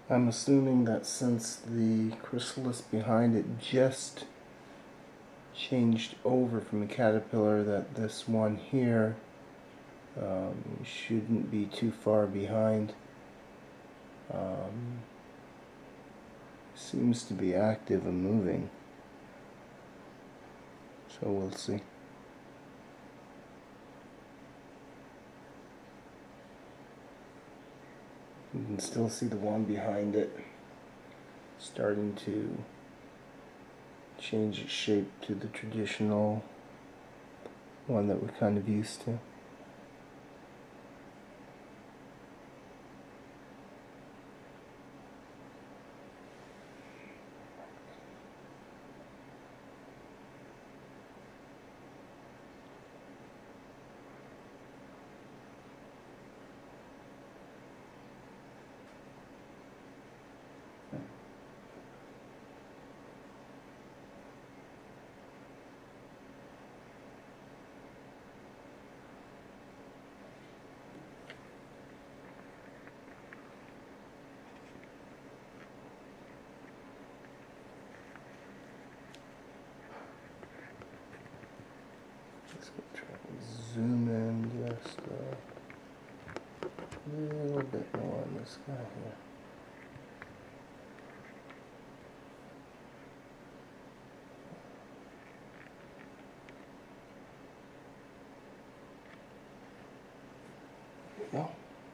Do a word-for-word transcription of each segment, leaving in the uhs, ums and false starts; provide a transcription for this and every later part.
I'm assuming that since the chrysalis behind it just changed over from a caterpillar, that this one here um, shouldn't be too far behind. Um, seems to be active and moving, so we'll see. You can still see the one behind it starting to change its shape to the traditional one that we're kind of used to. Let's go try to zoom in just a little bit more on this guy here. There we go.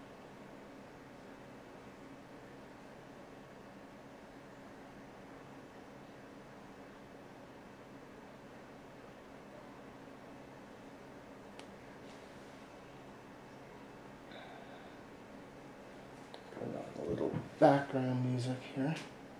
Put on a little background music here.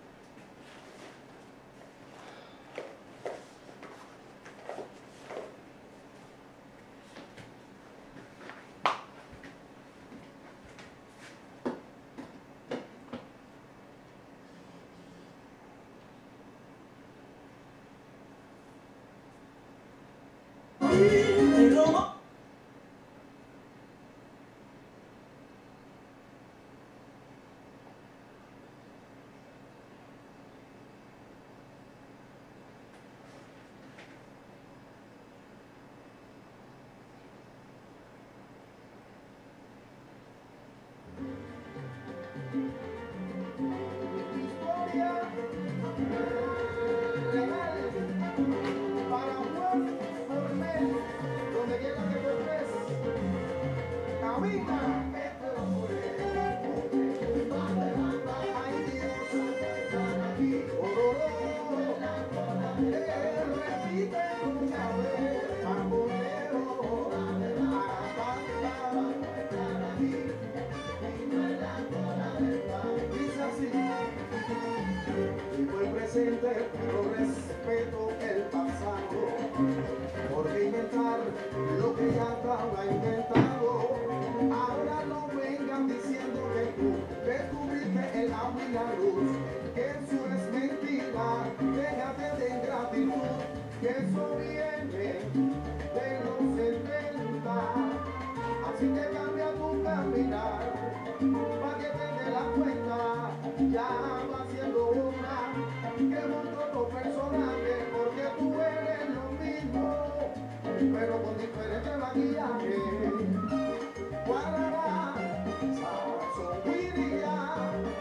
Pero respeto el pasado, porque inventar lo que ya estaba inventado. Ahora no vengan diciendo que tú descubriste el agua y la luz, que eso es mentira, déjate de ingratitud, que eso viene de los setenta. Así que cambia tu caminar, para que te dé la cuenta, ya va siendo hora que monto los personajes, porque tú eres lo mismo, pero con diferente maquillaje. Guardará, sonriría.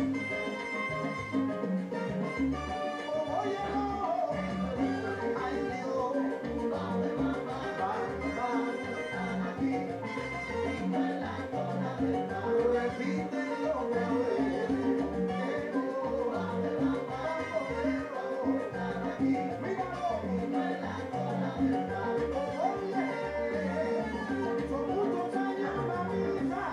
Oye, no, ay Dios, aquí, repítelo otra vez. Son muchos años la vida.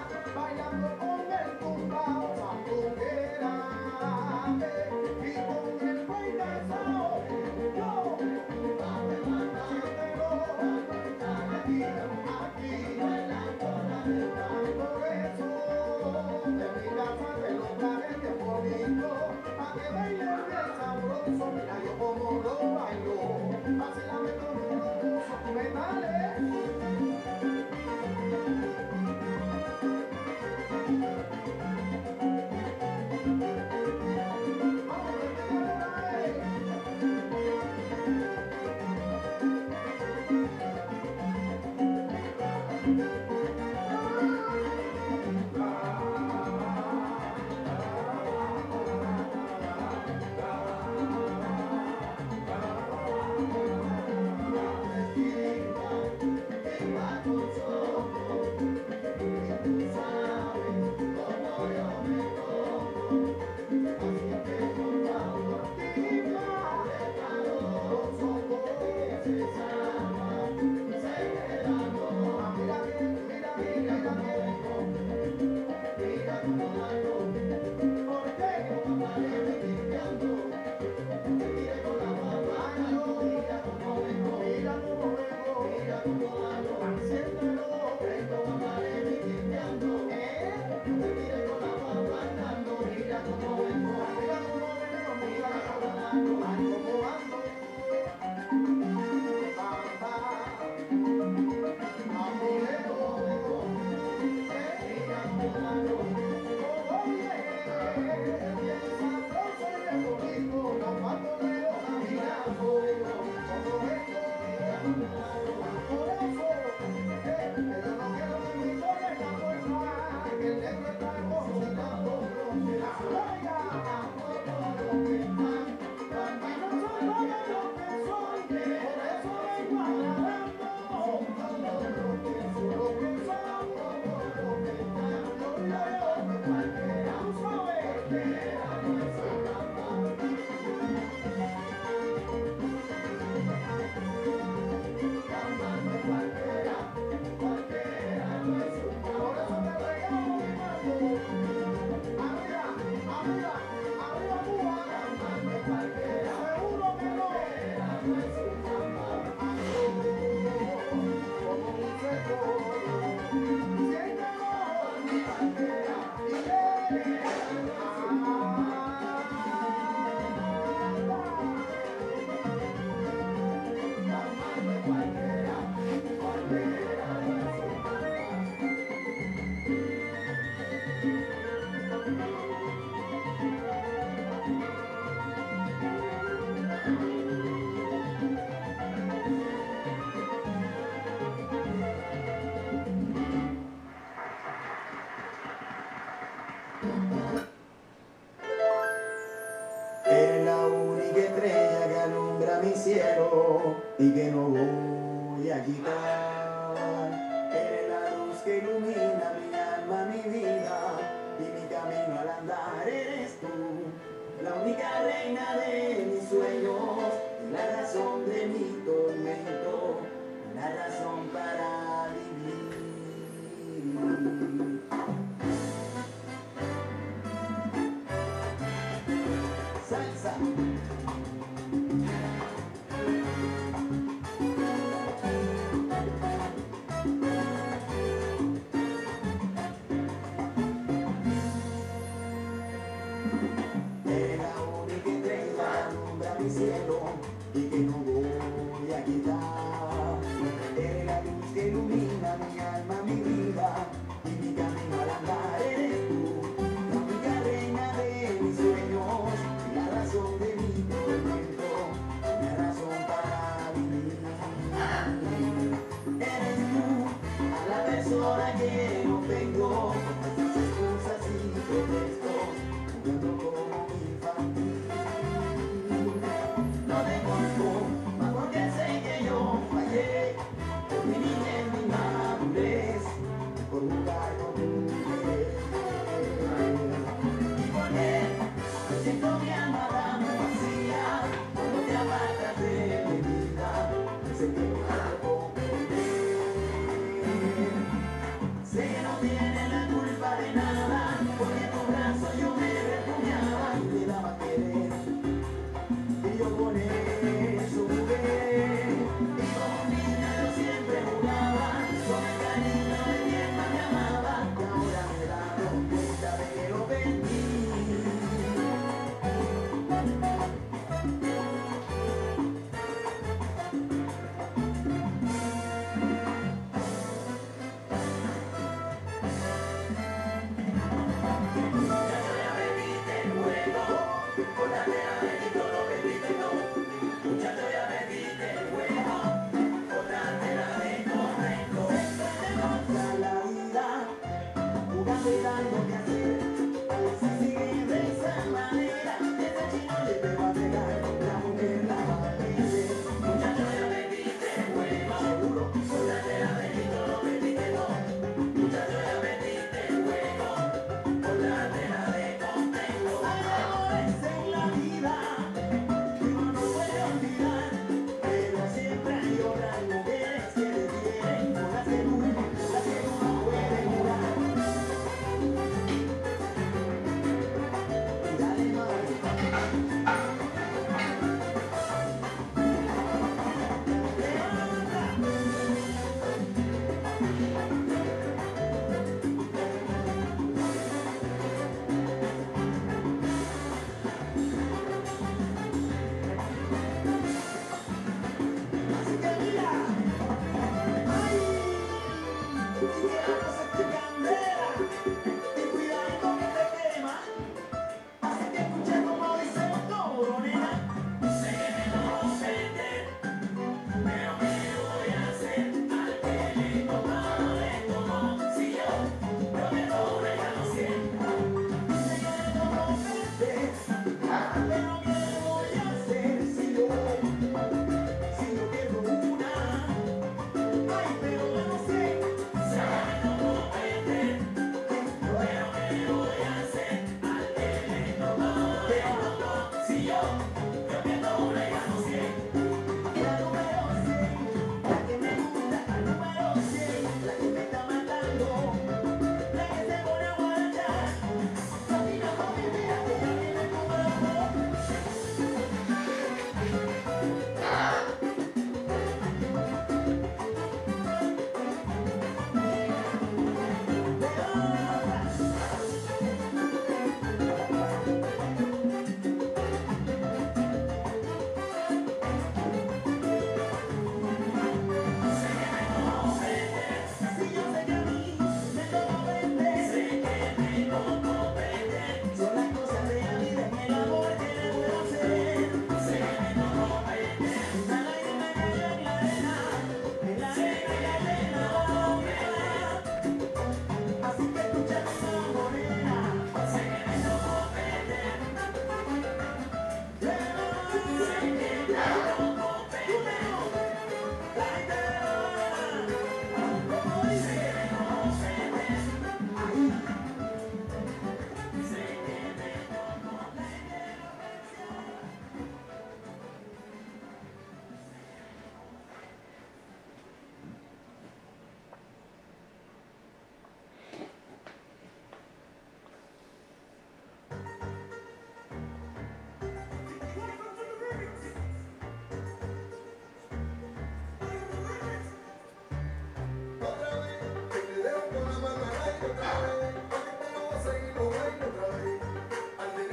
voy a quitar. Eres la luz que ilumina mi alma, mi vida y mi camino al andar. Eres tú, la única reina de mis sueños, la razón de mi tormento, la razón para vivir. Salsa. Eres la única estrella, alumbra mi cielo y que no voy a quitar. Eres la luz que ilumina mi alma, mi vida y mi camino al andar. Eres tú, la única reina de mis sueños, la razón de mi tormento, la razón para vivir. Eres tú, a la persona que no tengo, con estas excusas y pretextos, jugando como infantil. No te culpo, más porque sé que yo fallé, por mi niñez, mi madurez, por jugar con tu querer. Y porque yo siento mi alma tan vacía, cuando te apartas de mi vida, sé que no puedo comprender. Sé que no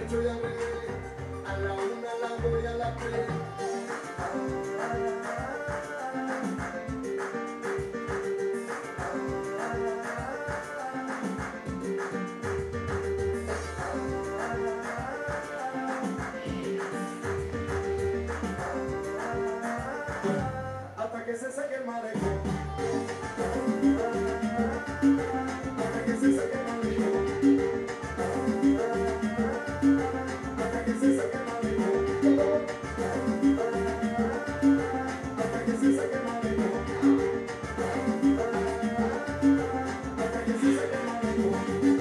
derecho y al revés, a la una, a la dos y a la tres. Hasta que se seque el malecón. Hasta que se seque el malecón. Hasta que se seque el malecón. Hasta que se seque el malecón. Hasta que se seque el malecón.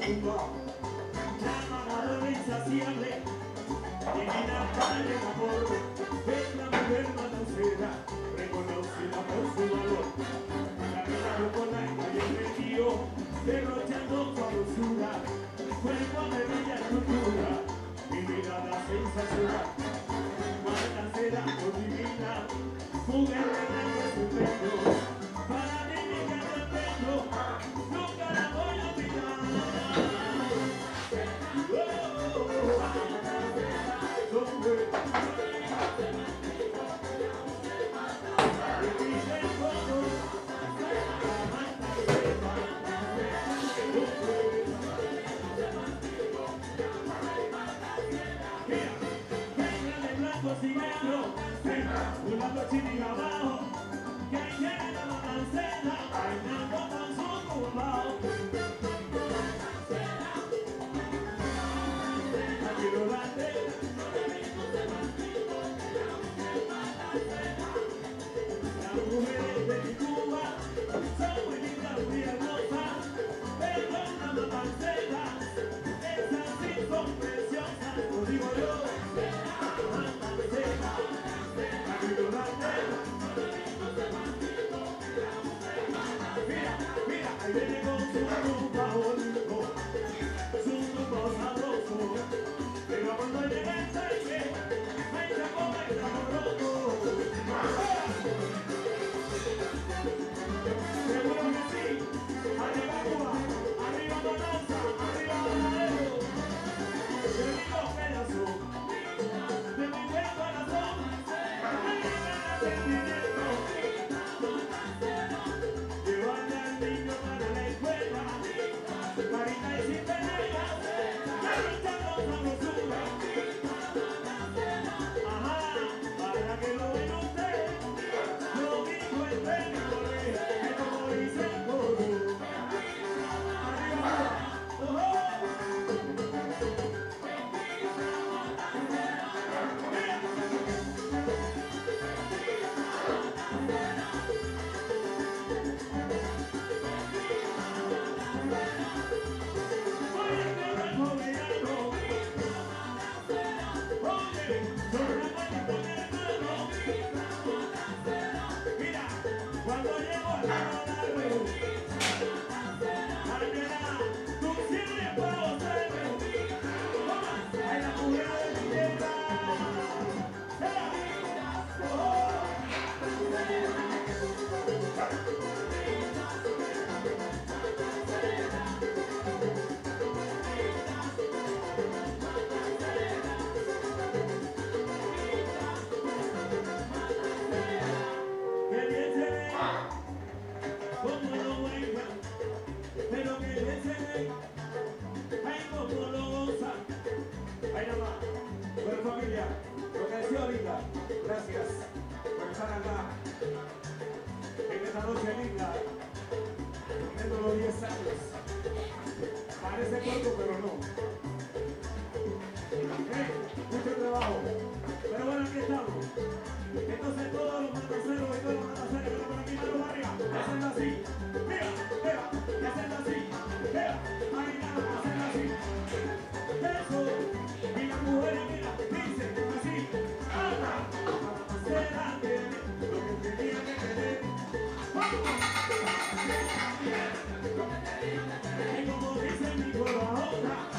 Timba, la manada insaciable, divina padre de amor, es la mujer matancera, reconocida por su valor. Caminando por la calle del río, derrochando su dulzura, cuerpo de bella escultura, mi mirada sensacional. Matancera por divina, mujer de blanco estupendo, para mí mi casa tengo, nunca la voy a olvidar. Una cochinilla abajo, que llega la matancera, bailando con su tumbao. Aquí lo grande, las mujeres de mi Cuba son muy lindas, muy hermosas, pero una matancera, esas sí son preciosas, lo digo yo. Mira, mira, ahí viene con su rumba bonito, su rumba sabroso, pero cuando llega el tanque, ahí se come el sabroso. Seguro que sí, arriba Cuba, arriba Bonanza, arriba Bonadero, yo digo pedazo, de mi buen corazón, sentimiento, llevarle al niño para la escuela, carita y sin peneras, derrochando sabrosura. Ajá, para que lo vean ustedes, lo dijo el pecador, es como dice el coro. Arriba, oh, mira, cuando llego a la Monarch, Caterpillar, tú siempre puedo ser, hay la mujer de mi tierra. Que bien se ve, como lo bailan, pero que bien se ve, ay, como lo gozan. Ahí nada más, bueno familia, lo que decía ahorita, gracias por estar acá, en esta noche linda, cumpliendo los diez años. Parece corto, pero no. Hey, mucho trabajo, pero bueno, aquí estamos. Entonces todos los mataceros y todos los mataceros que están por aquí, manos arriba, hacen así, mira, mira, y hacen así, mira, ahí nada, hacen así, eso, y las mujeres, mira, dicen así, ¡Ana! Será que lo que tenía que tener, ¡vamos! Y como dice mi coro ahora,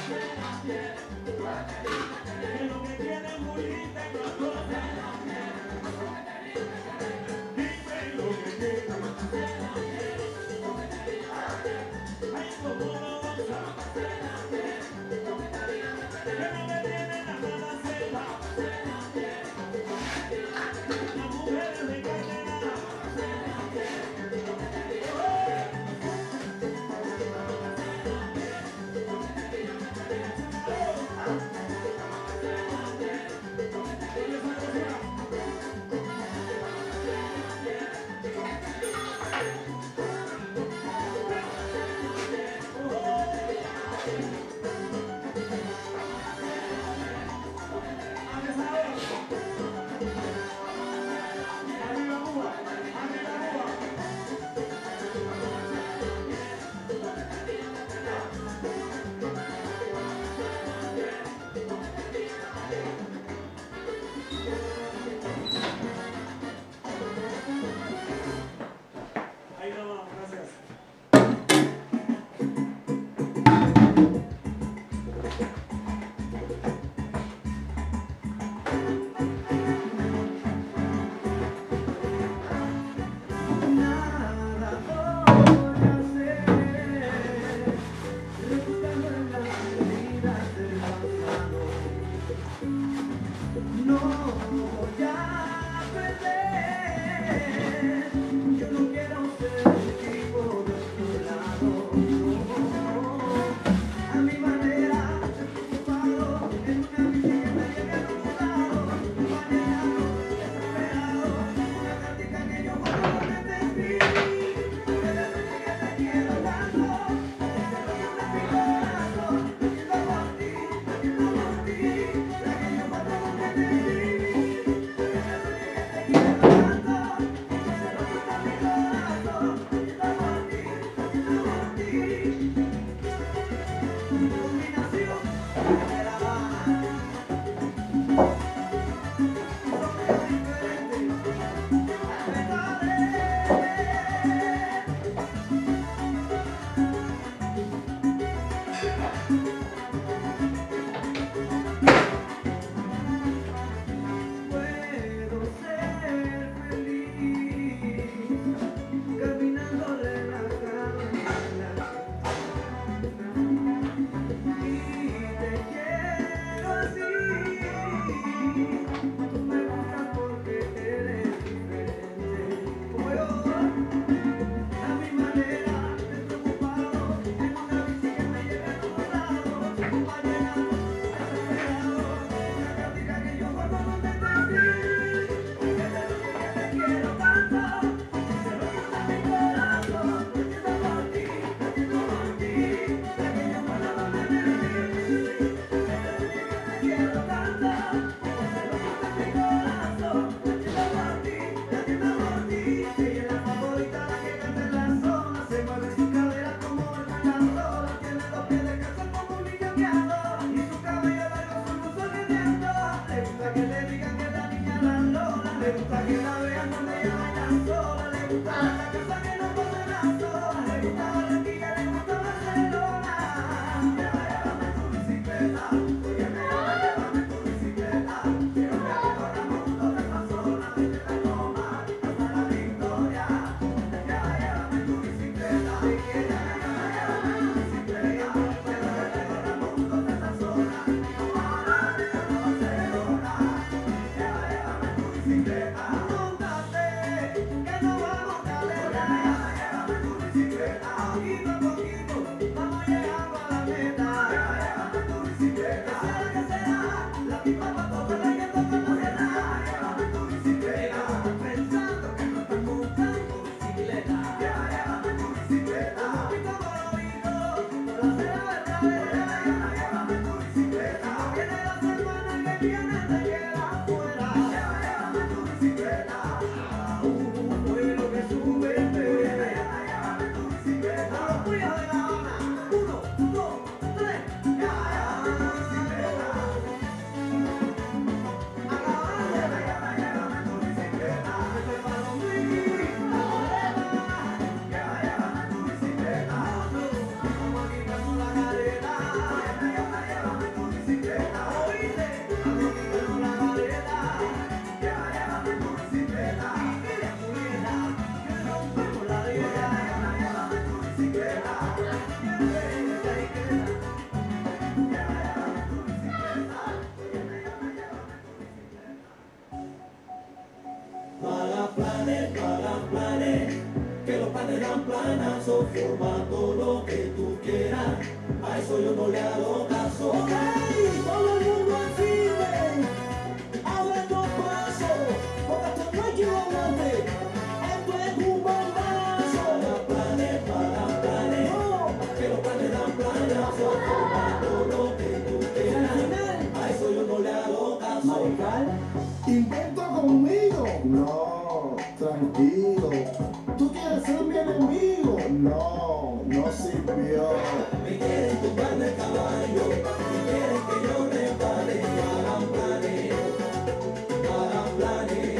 payaso, forma todo lo que tú quieras. A eso yo no le hago caso. Ok, todo el mundo en firme. Abren los pasos, porque esto no hay que aguante. Esto es un bombazo. Para planes, para planes. No. Que los planes dan playazo. Forma todo lo que tú quieras. A eso yo no le hago caso. Marical, ¿invento conmigo? No, tranquilo. ¿Tú quieres ser mi enemigo? No, no sirvió. Me quieren tumbar de caballo y quieren que yo repare. Hagan planes, hagan planes.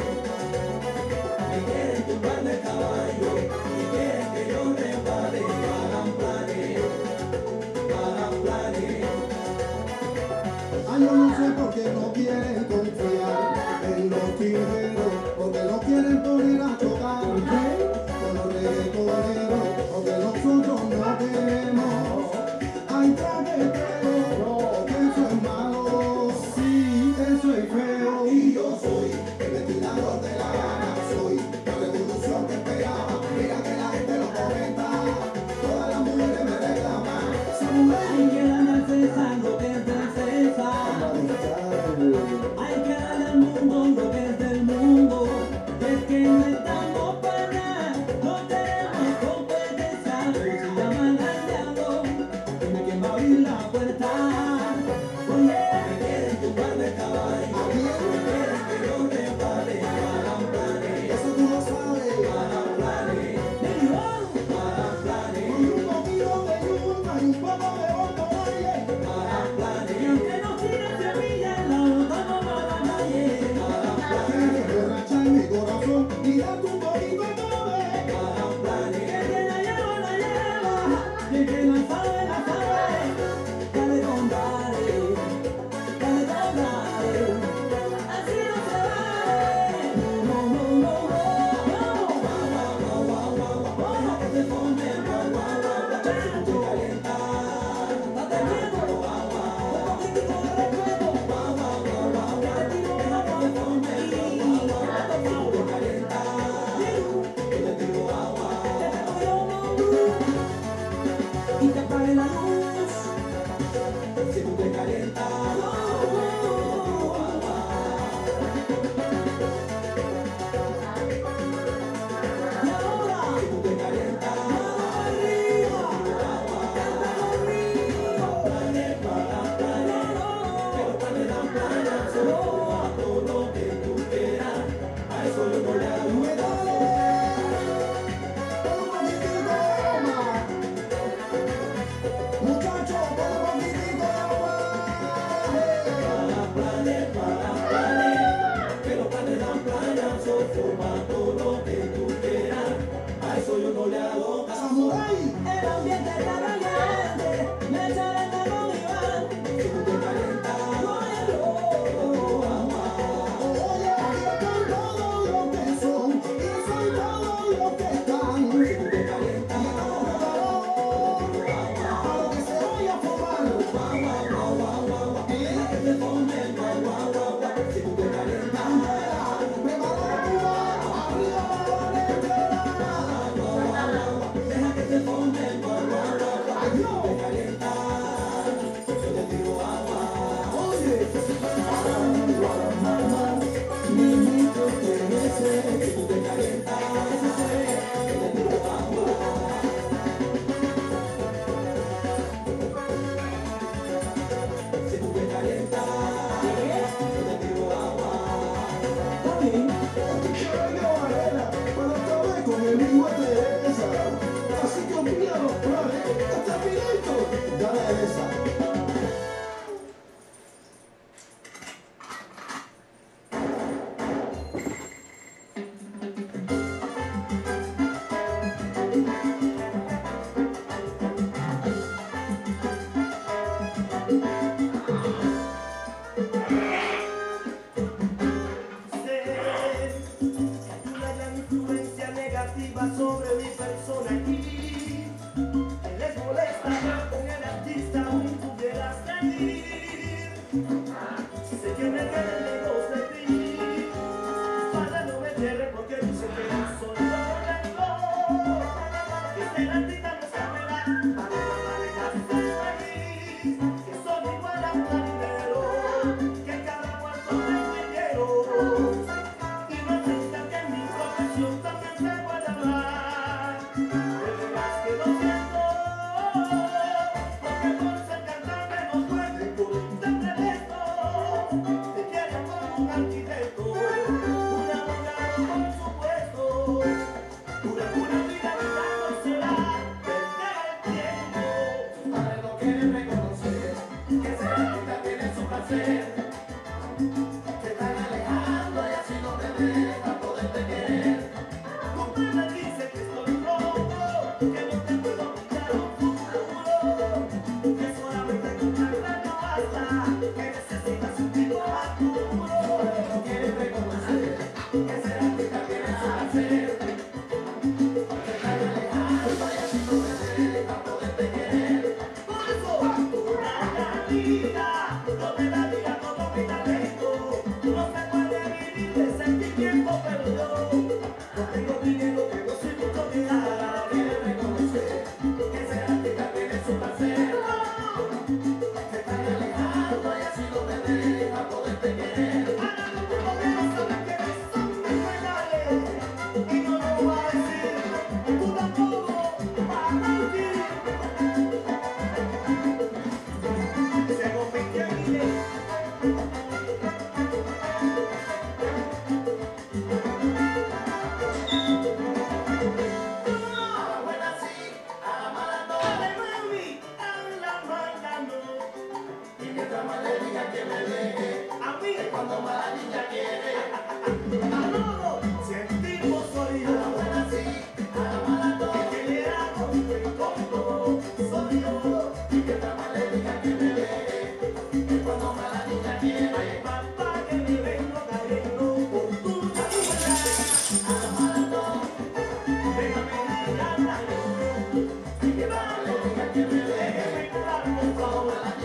Me quieren tumbar de caballo y quieren que yo repare. Hagan planes, hagan planes. Ay, yo no sé por qué no quieren confiar en los tijeros, porque no quieren poner a chocar con los reggaetoneros, porque nosotros no queremos. Ay, traquetero, que eso es malo, sí, eso es feo. Y yo soy el ventilador de la gana, soy la revolución que esperaba. Mira que la gente lo comenta, todas las mujeres me reclaman. Hay que darle César lo que es del César. Hay que darle al mundo lo que es del mundo. Es que no estamos para nada, no tenemos competencia. Pero si llaman al diablo, dime quién va a abrir la puerta. Oye, me quieren tumbar de caballo, me quieren que yo repare. Hagan planes, eso tú lo sabes. Hagan planes, hagan planes. Con un poquito de yuca y un poco de otro aire. Hagan planes, y aunque no tiren semillas, la botamos para la calle. Hagan planes, borracha en mi corazón y date un poquito de todo. Hagan planes, que el que la lleva, la lleva, y el que la sabe, la sabe. Dale con dale, dale con dale, así no se vale. No, no, no, no, no. Guau, guau, guau, guau, guau, guau. Deja que te forme, guau, guau, guau, guau. Si tú te calientas, date miedo, guau, guau. Un poquitico de respeto, guau, guau, guau, guau, guau. Deja que te forme, guau, guau, guau, guau. Si tú te calientas, yo te digo guau, guau. Te pongo una luz y te apague la luz. Si tú te calientas, guau, guau, guau. Y ahora, si tú te calientas, mano arriba, canta conmigo. Planes para planes, que los planes dan playazo. A todo lo que tú quieras, a eso yo no le hago caso. Pon un poquitico de goma, muchachos, pon un poquitico de goma. Para planes, para planes, que los planes dan playazo. Forma todo lo que tú quieras, a eso yo no le hago caso. El ambiente está caliente, me echaré el calor y van. Si tú te calientas, oye, yo con todo lo que son y soy todo lo que están. Si tú te calientas, para lo que se vaya a formar. Guau, guau, guau, guau, guau, guau. Deja que te forme, guau, guau, guau, guau. Si tú te calientas, prepara tu mano, arriba la letra. Guau, guau, guau, guau. Deja que te forme, guau, guau, guau, guau. Si tú te calientas, yo te digo guau, guau. Oye, niñito, crece, si tú te calientas, yo te digo guau, guau. Si tú te calientas, yo te digo guau, guau. Aquí quiero yo arena, pero esta vez con el mismo Teresa. Así que olvida los planes, está finito, dale esa. Una gran influencia negativa sobre mi persona aquí. Les molesta con el artista un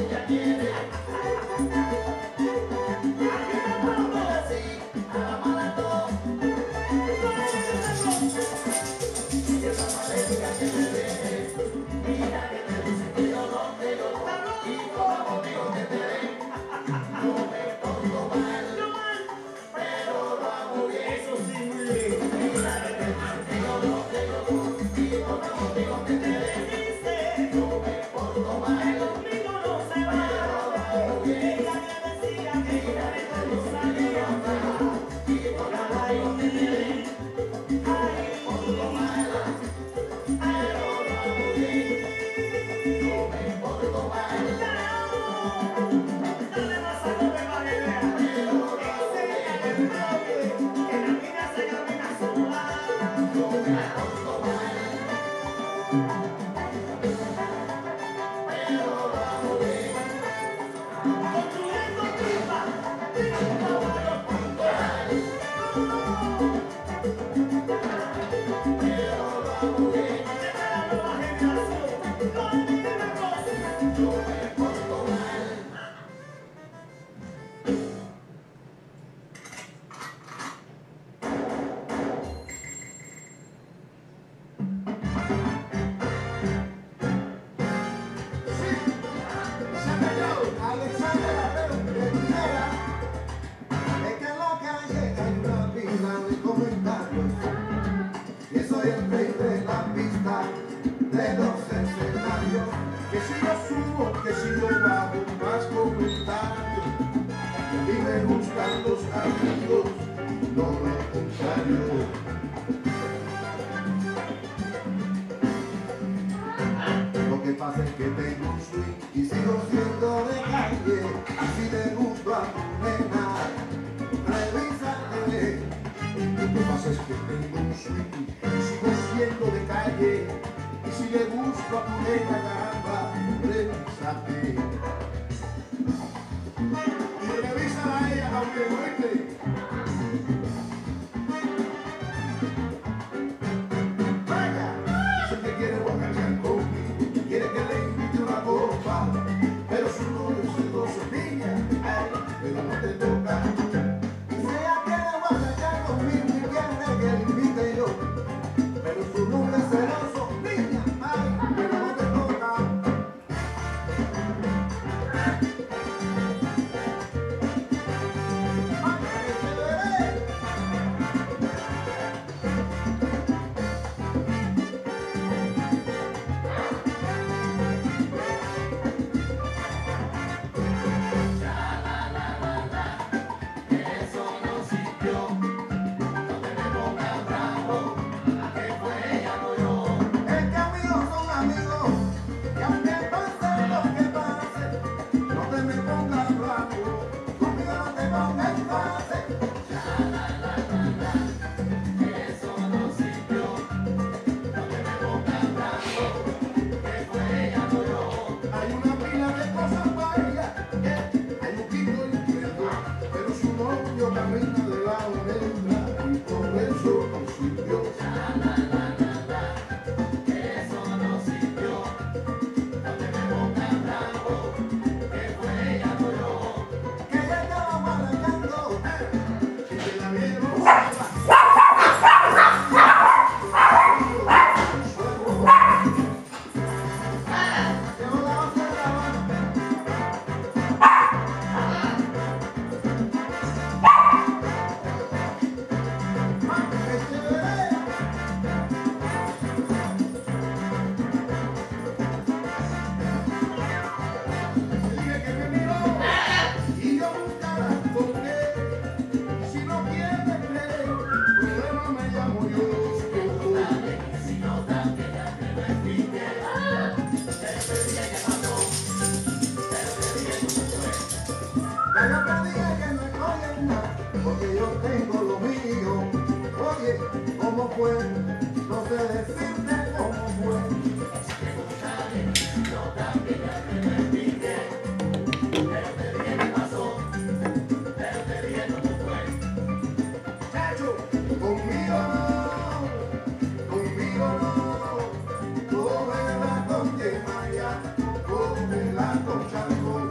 Cómela con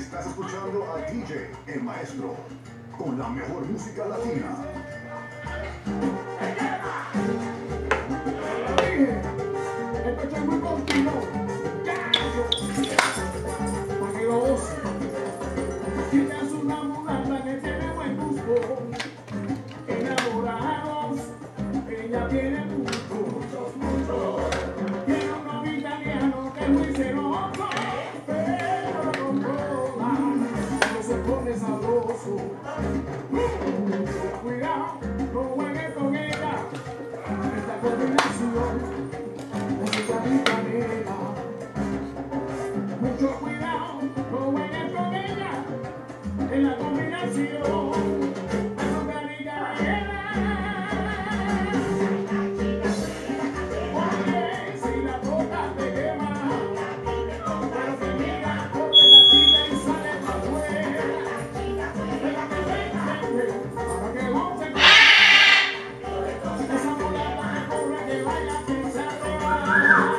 Estás escuchando a D J, el maestro, con la mejor música latina. Estoy muy contigo. Para que lo goce. Tienes una mulata que tiene buen gusto. Enamorados, ella tiene muchos, muchos. Tiene un novio italiano que es muy celoso. Pero lo controla. No se pone sabroso. Mucho cuidado, no juegues con ella. Esta combinación. Mucho cuidado, no juegues con ella en la combinación. Azucarita negra. Oye, si la boca te quema, pero te mira, corre la tira y sale para afuera. Déjame verte, para que goce. Esa mulata que corre, que vaya, que se atreva.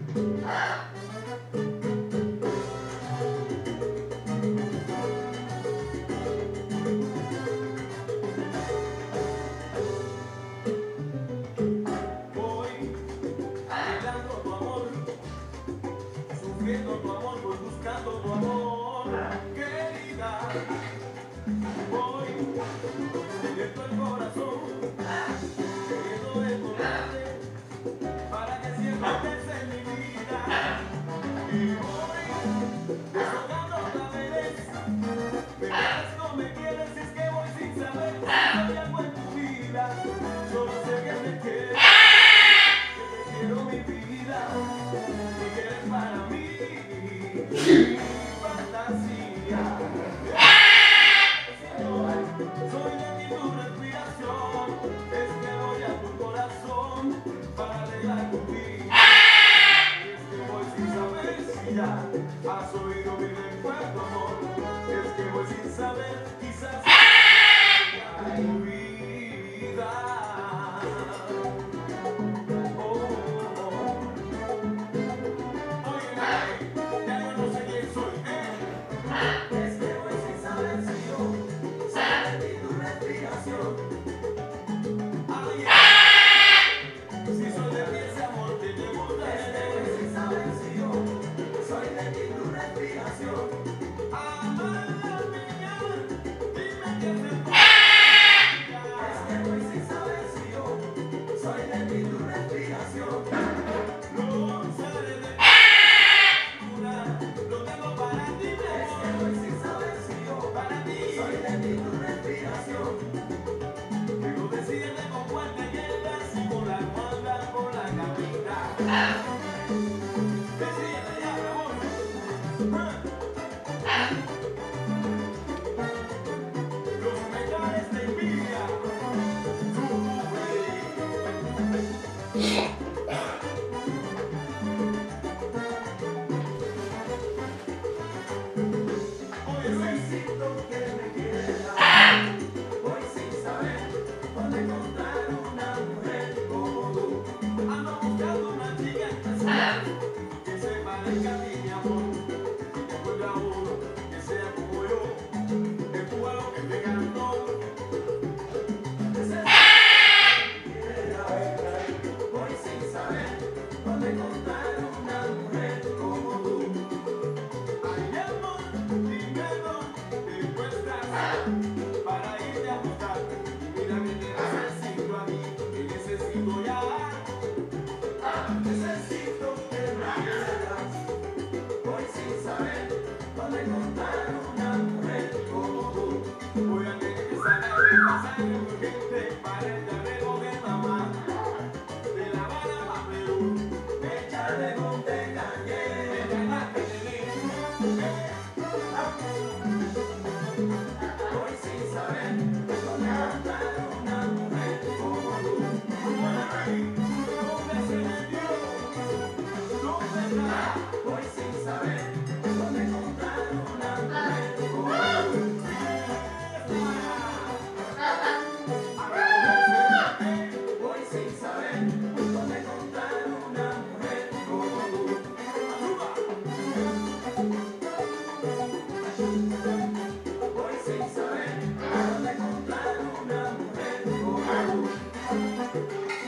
Has oído mi recuerdo, amor. Es que voy sin saber, quizás en tu vida. Oh, oh, oh. Oye, ya yo no sé quién soy, ¿eh? Es que voy sin saber si yo soy de ti tu respiración. Ay, si soy de ti ese amor que te gusta. Es que voy sin saber si yo soy de ti tu respiración. Amada mía, dime que se puede. Es que voy sin saber si yo soy de ti tu respiración. No sale de ti, lo tengo para ti. Es que voy sin saber si yo para ti soy de ti tu respiración. Que no decides con cuál te llevas, si con la almohada o la camita.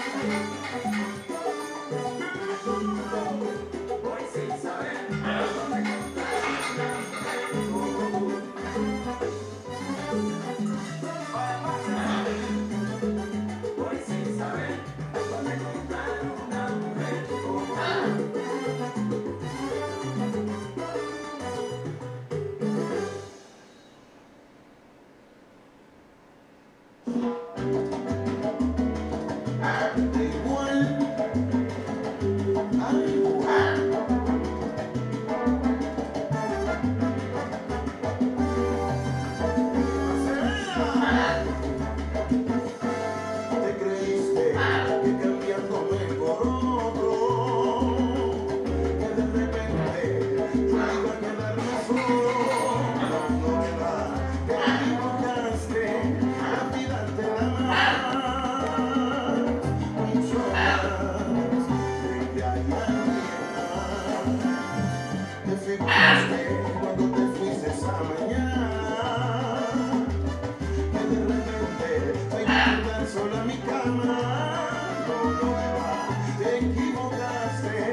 Voy sin saber.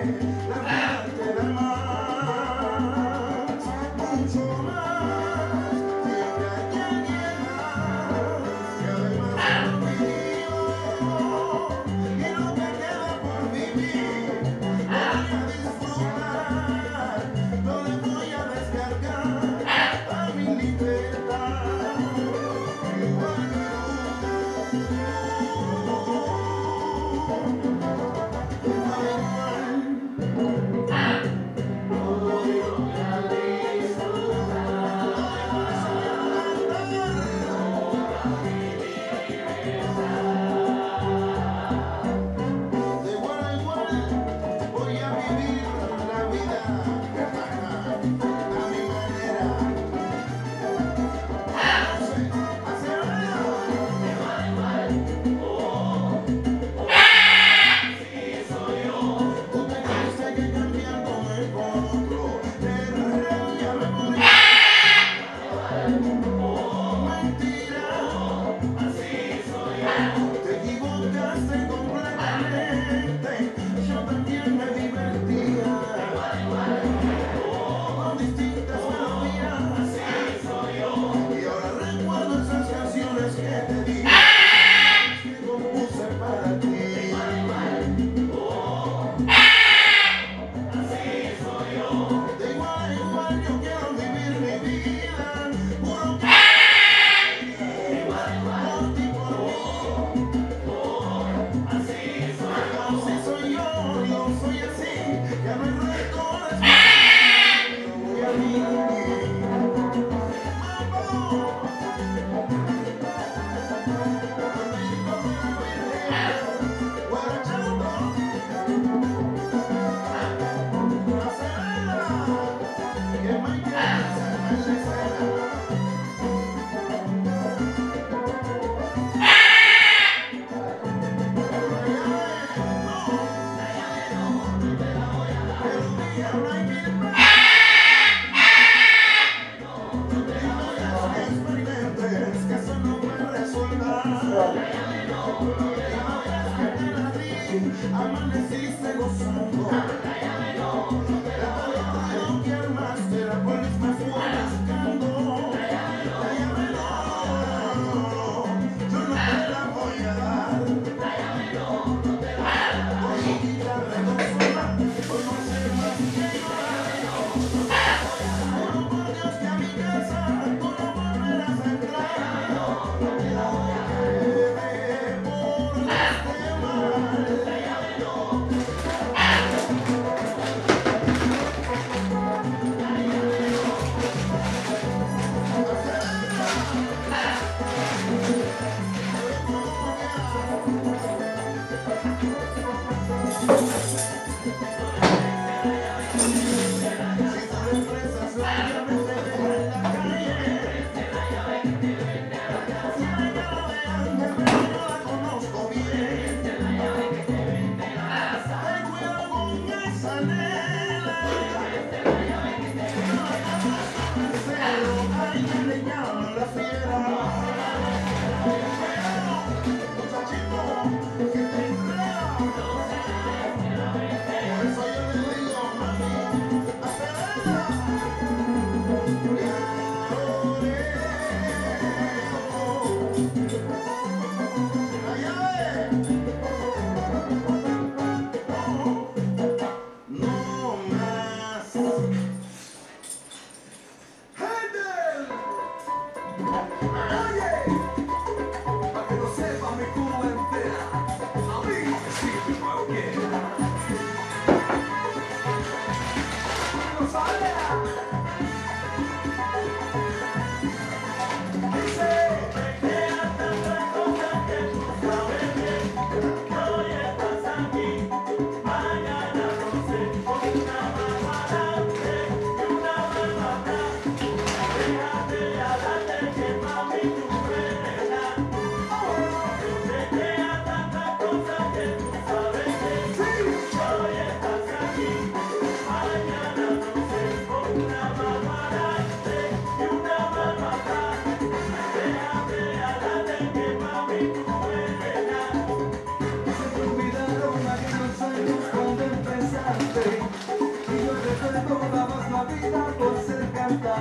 la vida te da más, mucho más, siempre hay alguien más, que además lo mío, y lo que queda por vivir, lo voy a disfrutar, no le voy a descargar a mi libertad, igual que tú, igual, igual.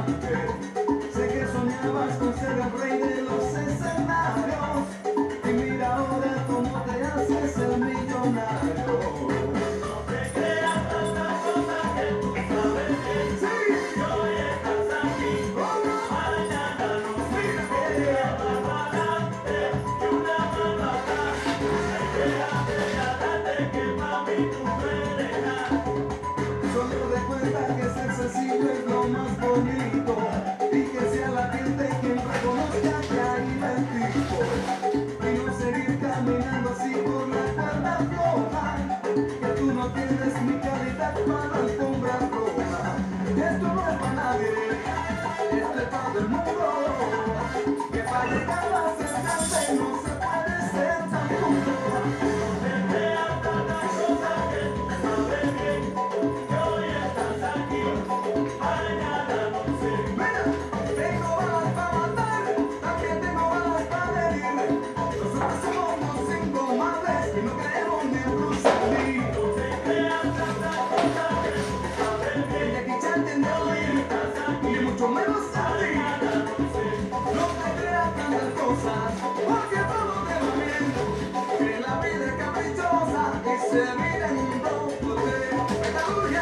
Sé que soñabas con ser el rey de los escenarios y mira ahora cómo te haces el millonario. No te creas tantas cosas que tú sabes bien. Sí. Y hoy estás aquí, mañana no sé. Quería más adelante y una mano atrás. Déjate, date que mami tú frenas. Solo recuerda que ser sencillo es lo más bonito y que sea la gente quien reconozca que hay tipo y no seguir caminando así por la cuerda floja, que tú no tienes ni calidad para alfombra roja. Esto no es para nadie, esto es para todo el mundo, que para llegar a ser grande no se puede ser tan justo. No te creas tantas cosas que tú sabes bien, que hoy estás aquí, mañana no sé. Mira, tengo balas para matar, también tengo balas para herir. Nosotros somos los indomables y no creemos ni en Bruce Lee. No te creas tantas cosas que tú sabes bien, que aquí ya entiendo bien, y mucho menos a ti. No te creas tantas cosas, porque todo te va bien, que la vida es caprichosa y se vive en un ronco de metalurgia.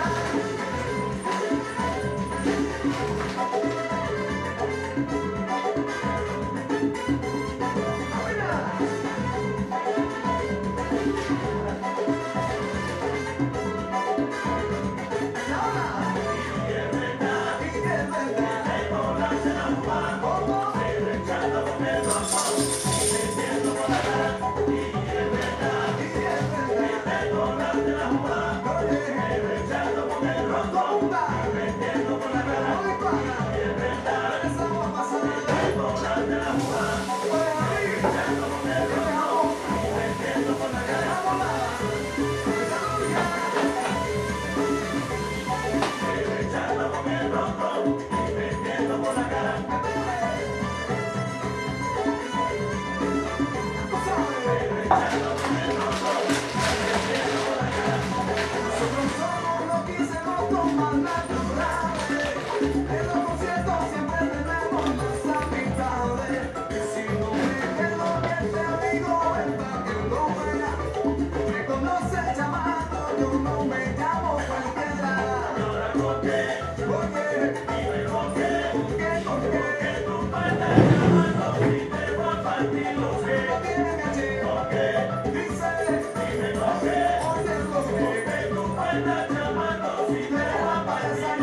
Nosotros somos los que hicimos tomar naturales. En los conciertos siempre tenemos las amistades. Y si no me quedo bien te digo, es para que lo vea. Me conoce chamaco, yo no me llamo cualquiera. ¿Y ahora por qué? ¿Por qué? Dime por qué. ¿Por qué? ¿Por qué? Porque tú me estás llamando y te voy a partir los pies. ¿Por qué? ¿Por qué? Dice, dime por qué. Porque tú me estás llamando si te va a pasar.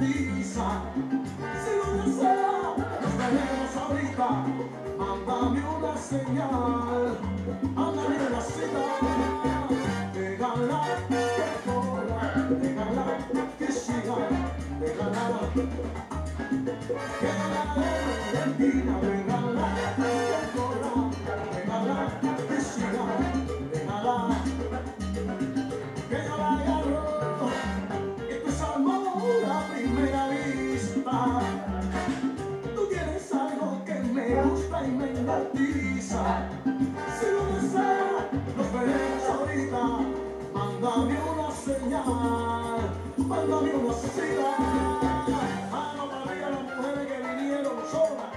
tiza. Si lo deseas, nos veremos ahorita. Mándame una señal, mándame una señal. Déjala que corra, déjala que siga, déjala que la Argentina, déjala que corra, déjala que siga, déjala que yo la agarro. Esto es amor a primera vista. Tú tienes algo que me gusta y me hipnotiza. Si lo deseas, nos veremos ahorita. Mándame una señal, mándame una señal. Mano para arriba las mujeres que vinieron solas.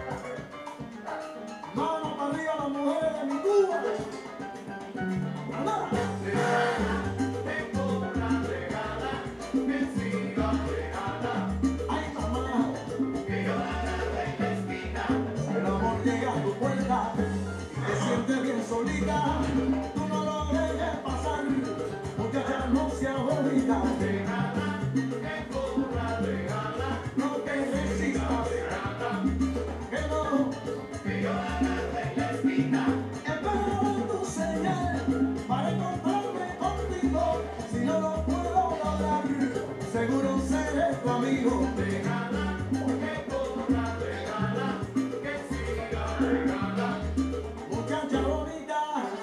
Mano para arriba las mujeres de mi Cuba. ¡Nada! Ay, mamá, que yo la agarre en la esquina. Si el amor llega a tu puerta y te sientes bien solita, tú no lo dejes pasar, muchacha, no seas bonita. Déjala que corra, déjala, no te resistas, déjala, que no, que yo la agarre en la esquina. Espero tu señal para encontrarme contigo. Si no lo puedo lograr, seguro seré tu amigo. Déjala que corra, déjala que siga, déjala, muchacha bonita.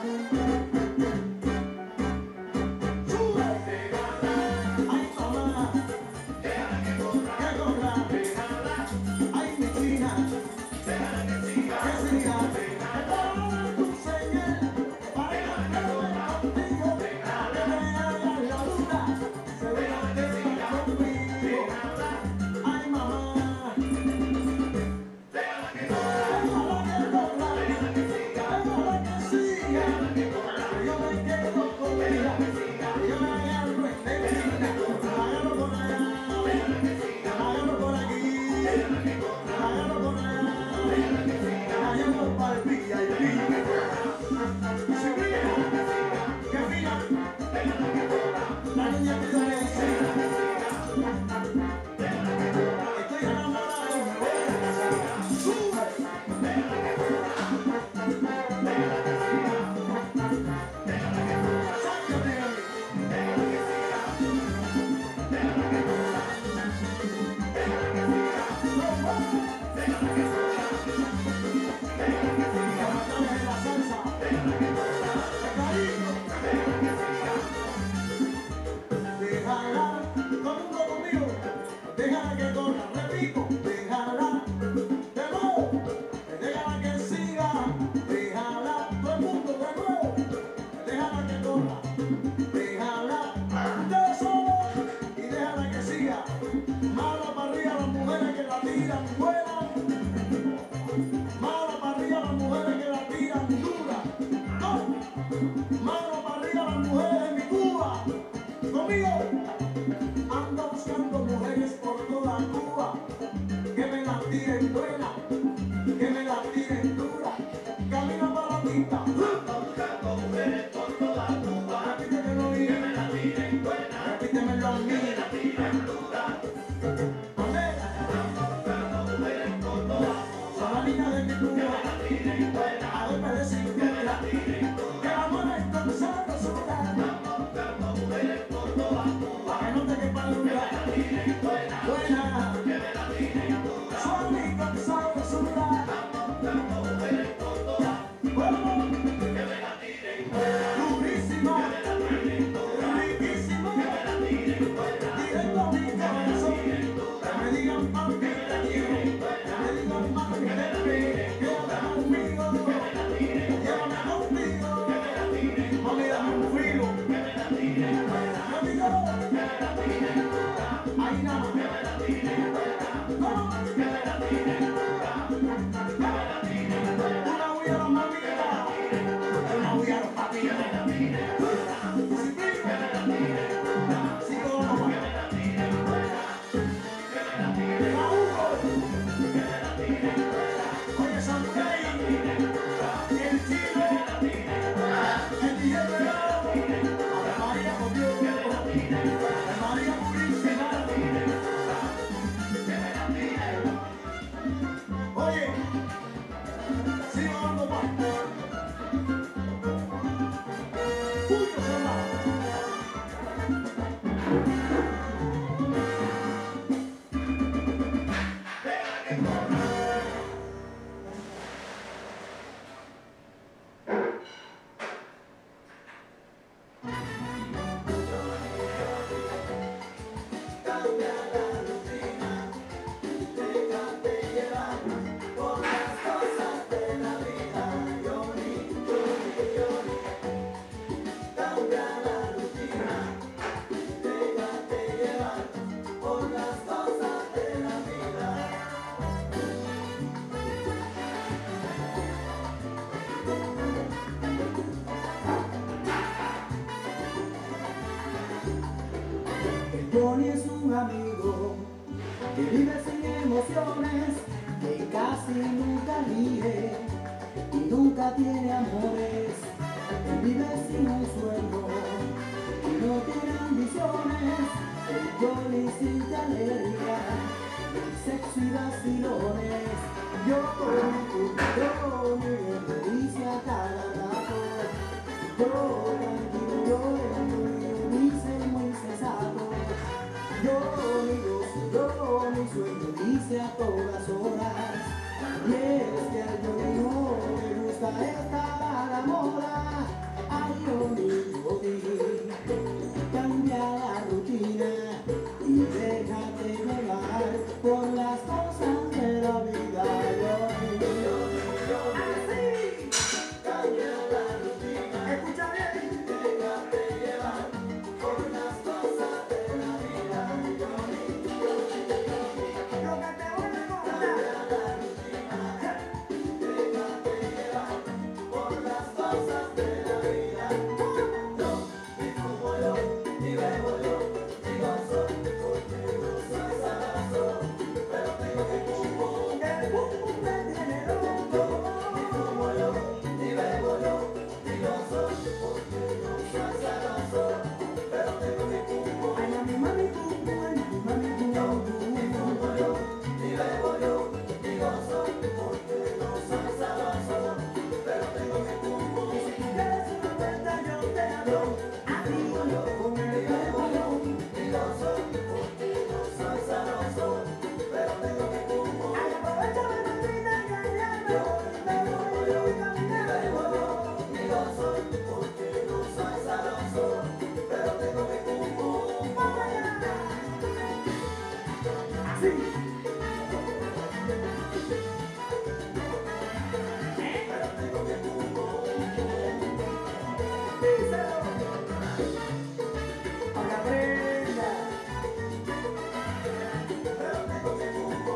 Sube, déjala, ay mamá, déjala que corra, que corra, déjala, ay mi china, déjala que siga, que siga, déjala tu señal para encontrarme contigo. Déjala que me haga la luna, seguro que siga conmigo. Ay mamá, déjala que corra, déjala que corra, déjala que siga, déjala que siga, que yo me quedo con ella, que yo me agarro en la esquina, la agarro por allá, la agarro por aquí, la agarro por allá, la llevo para el día y el día. Si brilla, que brilla, la niña que sale así. Estoy enamorado, me voy a casar. Sube. Sácate a mí. Levantame la salsa. Cariño. Déjala, todo el mundo conmigo. Déjala que corra, repito. Déjala, de nuevo. Déjala que siga. Déjala, todo el mundo de nuevo. Déjala que corra. Déjala, ustedes solos. Y déjala que siga. Mano para arriba las mujeres que la tiran vuelan. Mano para arriba las mujeres que la tiran dura. No. Mano para arriba las mujeres de mi Cuba. Conmigo. Ando buscando mujeres por toda Cuba. Que me la tiren buena. Que me la tiren dura. Camino para la pista. Ando buscando mujeres por toda Cuba. Repítemelo bien. Que me la tiren buena. Repítemelo a mí. Que me la tiren dura. Amén. Ando buscando mujeres por toda Cuba. Son las niñas de mi Cuba. Que me la tiren buena. A ver, me decís que me la tiren dura. Que la mujer está pensando su lugar. Ando buscando mujeres por toda Cuba. Que no te quepa duda. Que me la tiren buena. Buena. Que me la tiren dura. Son amigos, saben su lugar. Ando buscando mujeres por toda Cuba. Que me la tiren buena. Durísima. Que me la tiren dura. Riquísima. Que me la tiren buena. Directo a mi corazón. Que me digan papi que me la tiren buena. Que me digan mami que me la tiren. Quédate conmigo. Que me la tiren. Llévame contigo. Que me la tiren. Mami, dame un filo. Que me la tiren buena. Yo digo. Que me la tiren dura. Ay, nada. Que me la tiren buena. ¿Cómo? Que me la tiren dura. Que me la tiren buena. Una voy a la mamita. Una voy a los papi. Que me la tiren buena. Si pico. Que me la tiren dura. Si como. Que me la tiren buena. Que me la tiren. La Hugo. Que me la tiren buena. Oye, Samurai. El chino. El D J María con Dios. María Purísima. Johnny es un amigo que vive sin emociones, que casi nunca ríe y nunca tiene amores. Él vive sin un sueño y no tiene ambiciones. El Johnny sin alegría, el sexo y vacilones. Yo con Johnny me dice a cada rato, yo tranquilo, yo Johnny dice muy sensato. Yo digo, yo mi sueño dice a todas horas, y es que al Johnny no le gusta esta la moda. Ay, Johnny, Johnny, cambia la rutina y déjate llevar por las cosas de la vida. Johnny, Johnny, Johnny, así, cambia la rutina. Escucha bien, déjate llevar por las cosas de la vida. Johnny, Johnny, Johnny, lo que te voy a contar. Cambia la rutina, déjate llevar por las cosas de la vida. No, ni fumo yo, ni bebo yo, ni gozo, porque no soy sabroso, pero tengo que fumo. El fumo me tiene loco. Ni fumo yo, ni bebo yo, ni gozo, porque no soy sabroso, pero tengo que fumo. Ay, mami, mami, fumo, ay, mami, mami, fumo. Ni fumo yo, ni bebo yo, ni gozo, porque no soy sabroso, pero tengo que fumo. Y si quieres una vuelta yo te hablo, amigo, yo con el bebo yo, ni gozo, porque no soy sabroso, pero tengo que fumo. Ay, aprovecha la vida que ya me voy, me voy yo caminando. Ni gozo, porque no soy sabroso, pero tengo que fumo. ¡Vamos allá! Así. Pero tengo que fumo. Díselo. Ahora aprenda. Pero tengo que fumo.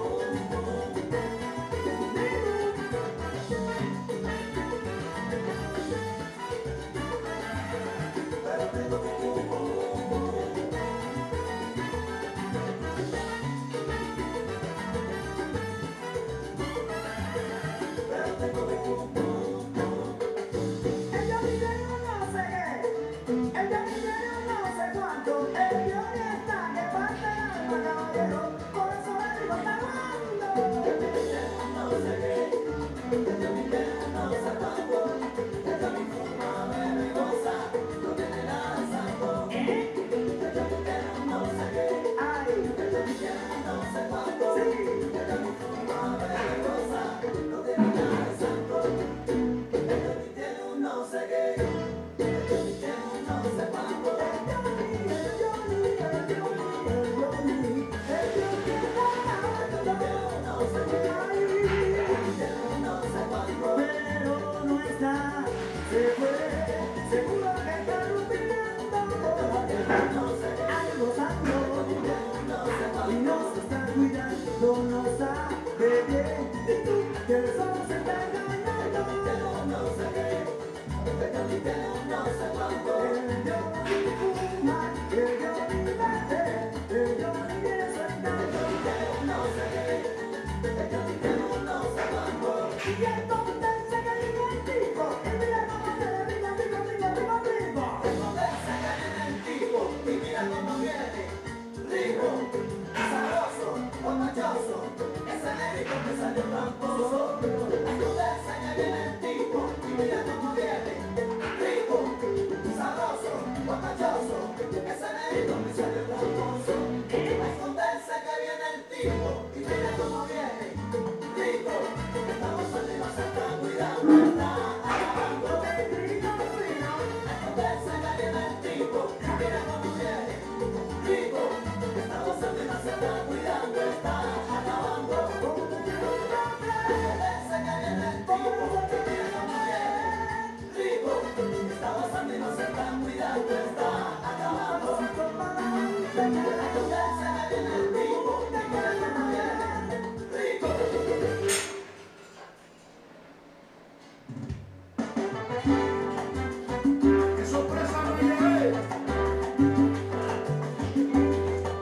Pero tengo que fumo. Pero tengo que fumo. Ella vive en un no sé qué, ella vive en un no sé cuánto, el Johnny está que parte el alma, caballero, por eso le digo está hablando. Ella vive en un no sé qué, ella vive en un no sé cuánto, ella mi fuma, bebe y goza, no tiene nada santo. Ella vive en un no sé qué, ay, ella vive en un no sé cuánto, sí, ella mi fuma, bebe y goza, no tiene nada santo. Ella tiene un no sé qué, ella tiene un no sé cuánto. El Johnny, el Johnny, el Johnny, el Johnny, el Johnny tiene un no sé qué, ella tiene un no sé cuánto. Pero no está, se fue, seguro que está rumiando por la no sé qué, ay, gozando, no sé cuánto. Y no se está cuidando, no sabe bien, y tú que solo se está engañando. No sé qué, el Johnny tiene un no sé cuánto. El Johnny fuma, el Johnny bebe, el Johnny tiene su encanto. El Johnny tiene un no sé qué, el Johnny tiene un no sé cuánto. Y entonces se cae en el tipo, y mira cómo se le brinca, brinca, brinca, brinca, brinca. Entonces se cae en el tipo, y mira cómo viene, rico, sabroso, guapachoso, ese negrito que salió tramposo. Entonces se cae en el tipo, y mira cómo viene, rico, sabroso, guapachoso, ese negrito que salió tramposo. Esconderse que viene el tipo, y mira cómo viene, rico, estamos saliendo, se está cuidando, está acabando. Esconderse que viene el tipo, y mira cómo viene, rico, estamos saliendo, se está cuidando, está acabando. Esconderse que viene el tipo, y mira cómo viene, rico, estamos saliendo, se está cuidando, está acabando. Esconderse que viene el tipo, y mira cómo viene, rico. ¡Qué sorpresa me llevé!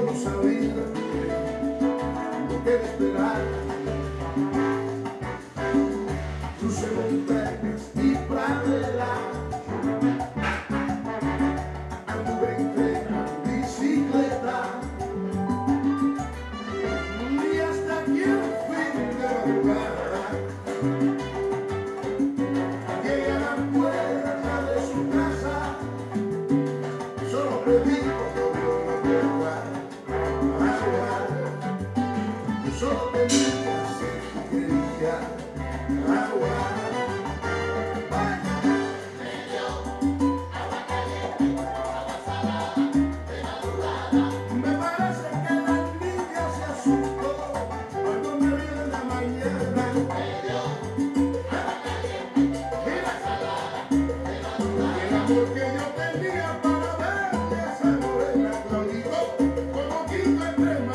no sabía lo que esperar. Crucé montañas y praderas, anduve en tren, bicicleta, y hasta aquí fui de madrugada. Llegué a la puerta de su casa, solo pedí por Dios una agua, agua. Yo solo tenía sed y quería agua. Me parece que la niña se asustó cuando me vio en la mañana. El amor que yo tenía para darle a esa morena claudicó como quinto extrema.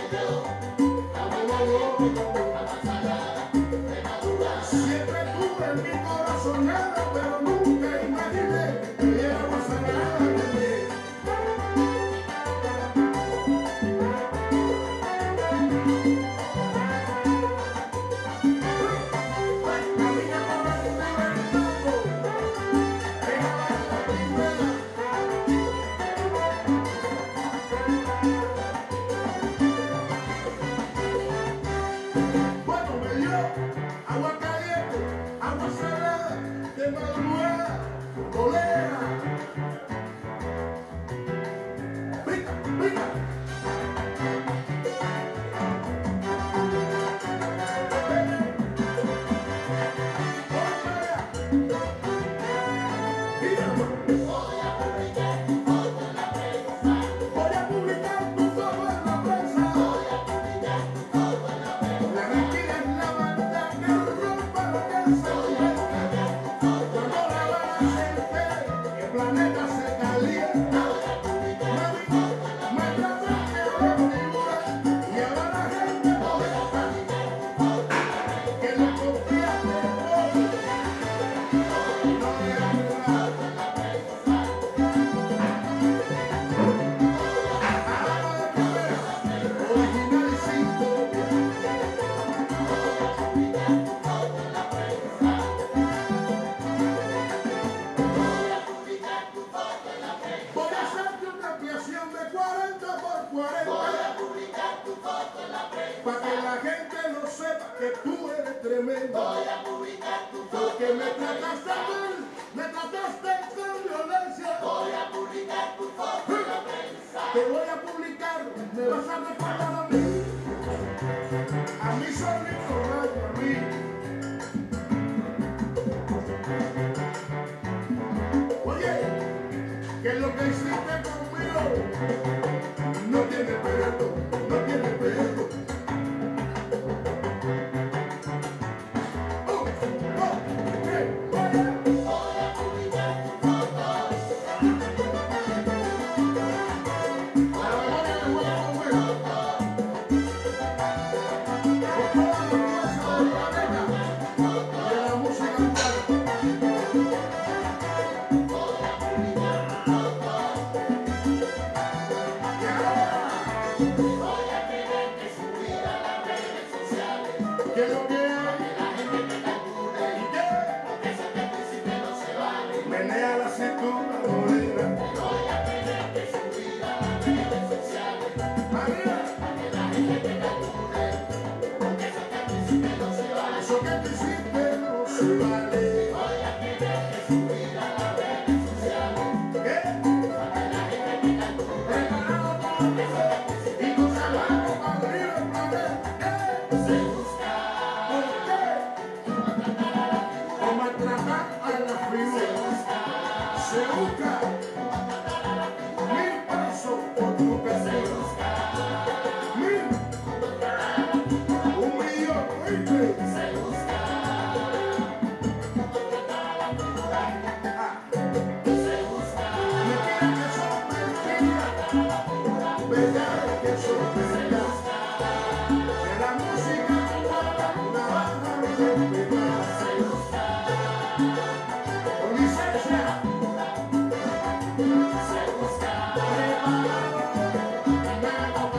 Siempre tuve en mi corazón nada, pero nunca imaginé que era agua salada. Cuando me dio agua caliente, agua salada, de madrugada, colera. Pica, pica. Voy a publicar tu foto en la prensa. La mentira es la banda que rompa lo que se inventa. Cuando la bala se entere, el planeta se calienta. Mami, me tratan de figura y ahora la gente molesta. Que no confía en el pobre, no le hago nada. Original y sin copia. Voy a hacerte una ampliación de cuarenta por cuarenta. Voy a publicar tu foto en la prensa. Para que la gente lo sepa que tú eres tremendo. Voy a publicar tu foto. Porque me trataste mal, me trataste con violencia. Voy a publicar tu foto en la prensa. Te voy a publicar, me vas a recordar a mí. A mí solito, a mí. Oye, que lo que hiciste conmigo no tiene perdón, no tiene perdón. Oh, oh, hey, voy a- voy a publicar tu foto. A la memoria de Juan Conmigo. Con toda la fuerza del planeta y de la música cubana. Y ahora, ¿qué es lo que hay? ¿Y qué? Menea la cintura, morena. María, eso que tú hiciste no se vale. ¿Qué? Preparado para y nos salvamos para abrir el planeta. ¿Qué? ¿Por qué? O maltratar a la figura. Se busca mil pesos por tu persona. Mil. Un millón, ¿oíste? Ah. Mentiras que son mentiras, verdades que son verdades. Que la música cubana una baja de respetar. Con licencia. Preparado,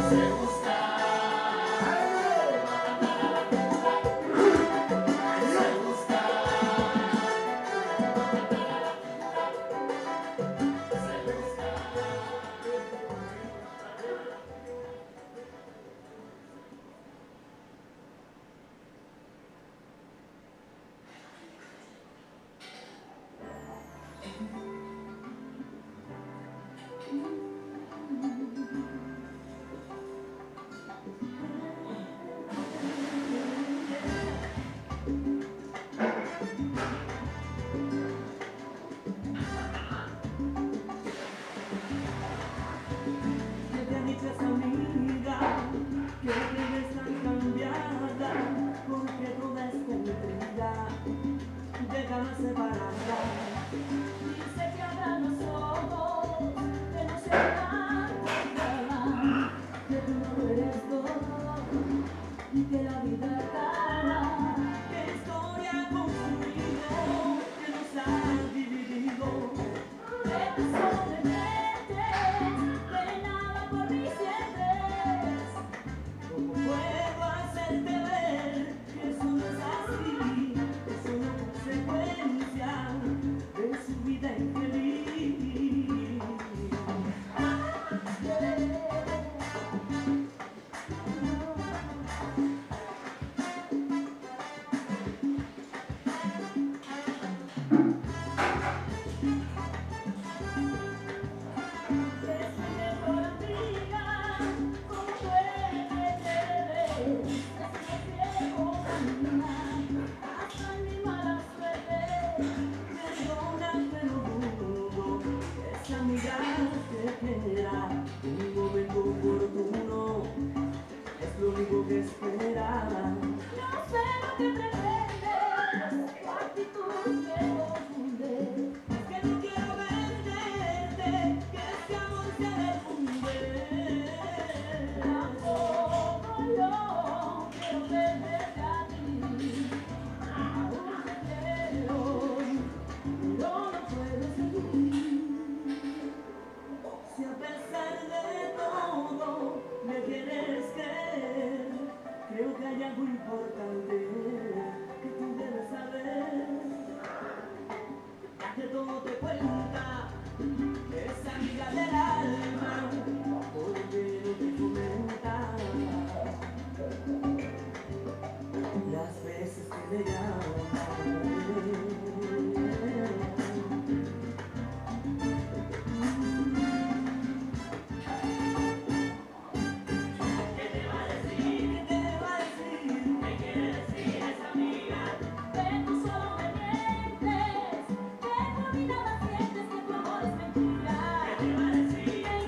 Sientes que tu amor es mentira. ¿Qué te va a decir?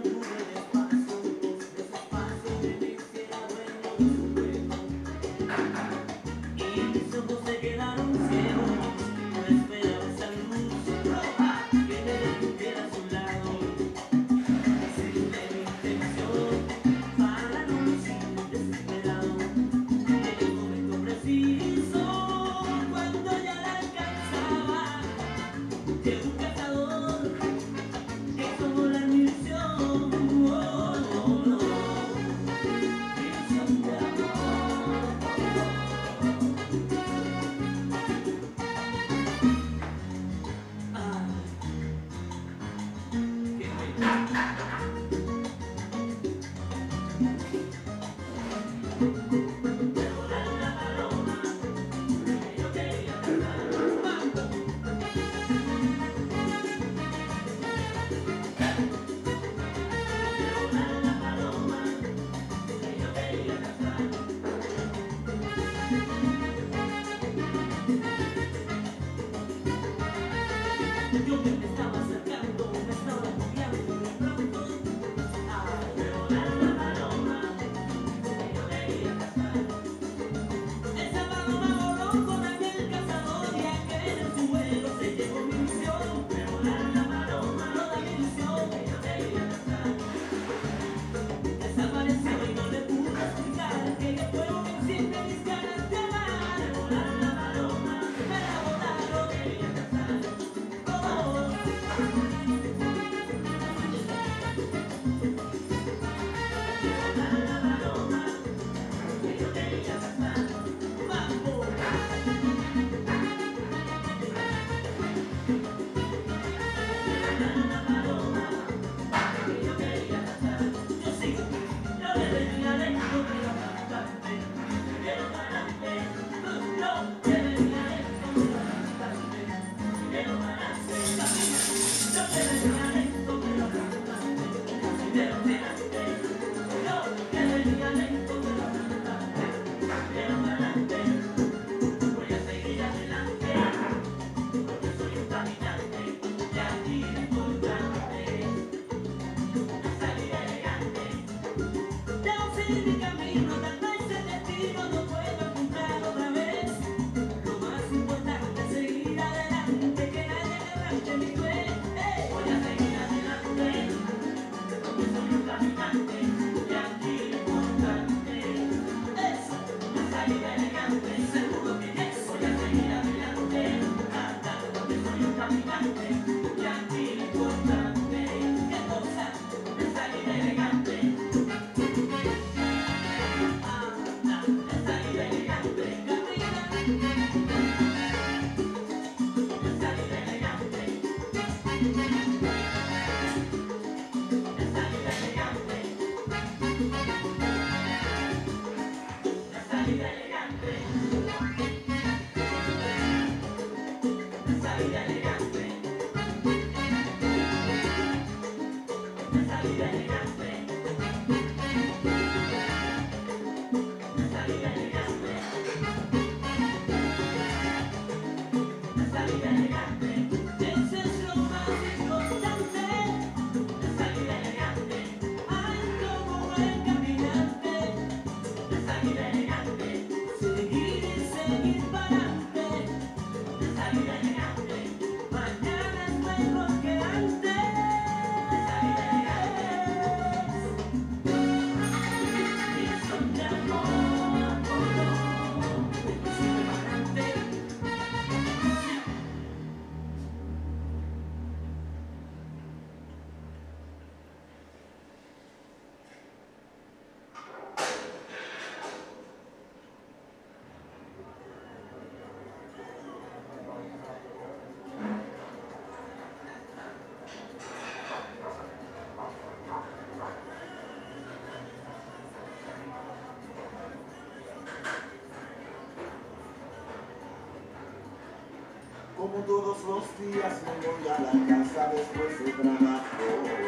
Como todos los días me voy a la casa después del trabajo.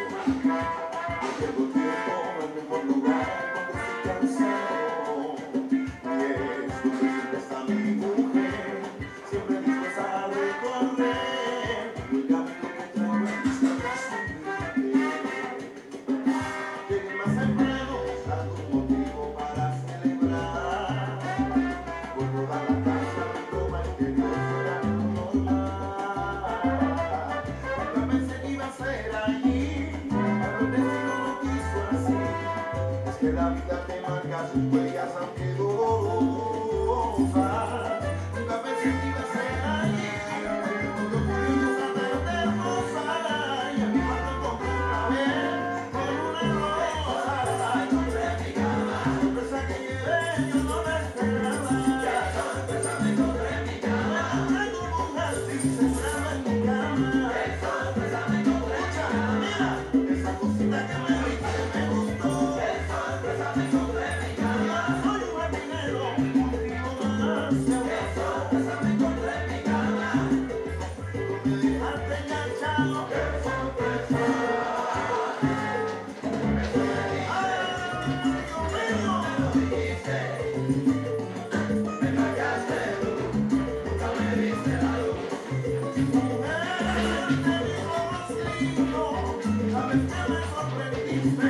No tengo tiempo en el mejor lugar donde estoy cansado. Y es donde siempre está mi mujer, siempre dispuesta a recorrer el camino que traigo en mis labios.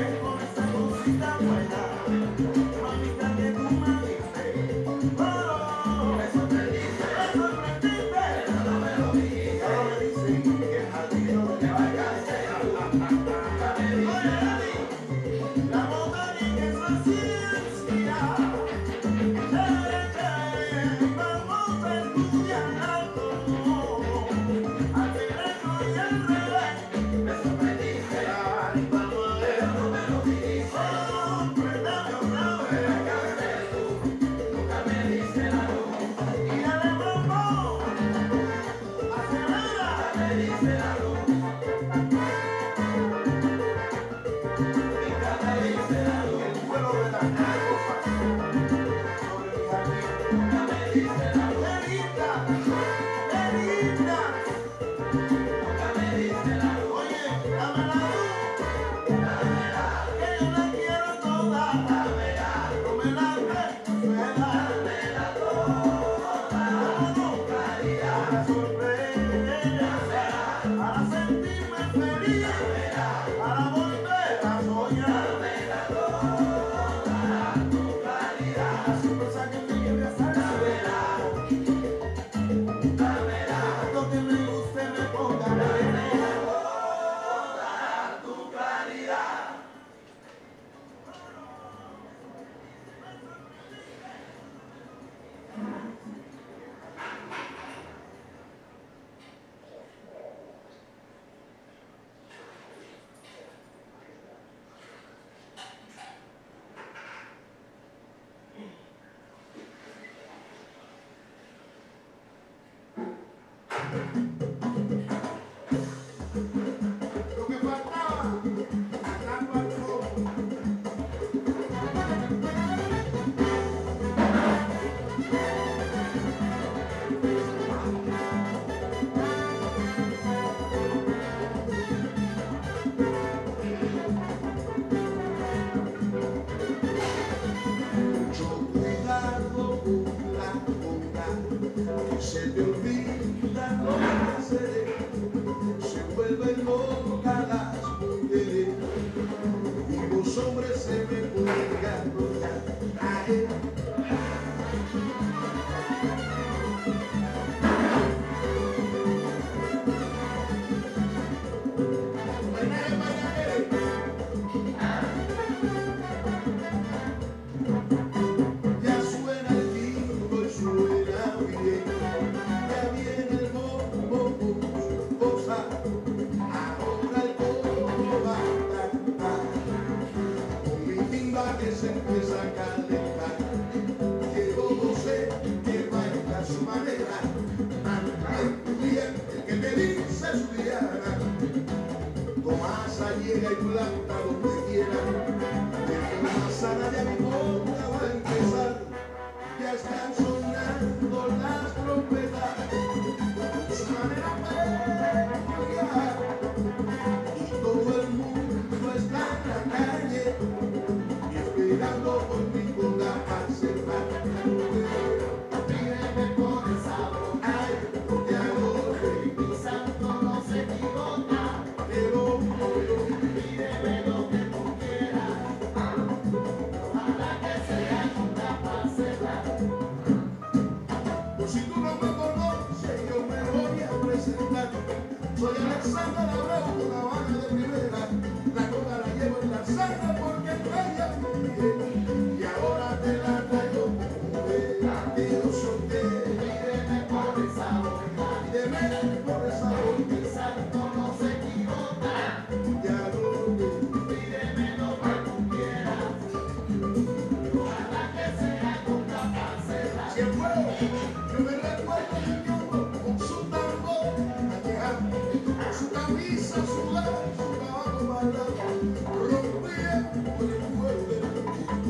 Rompía con el fuego del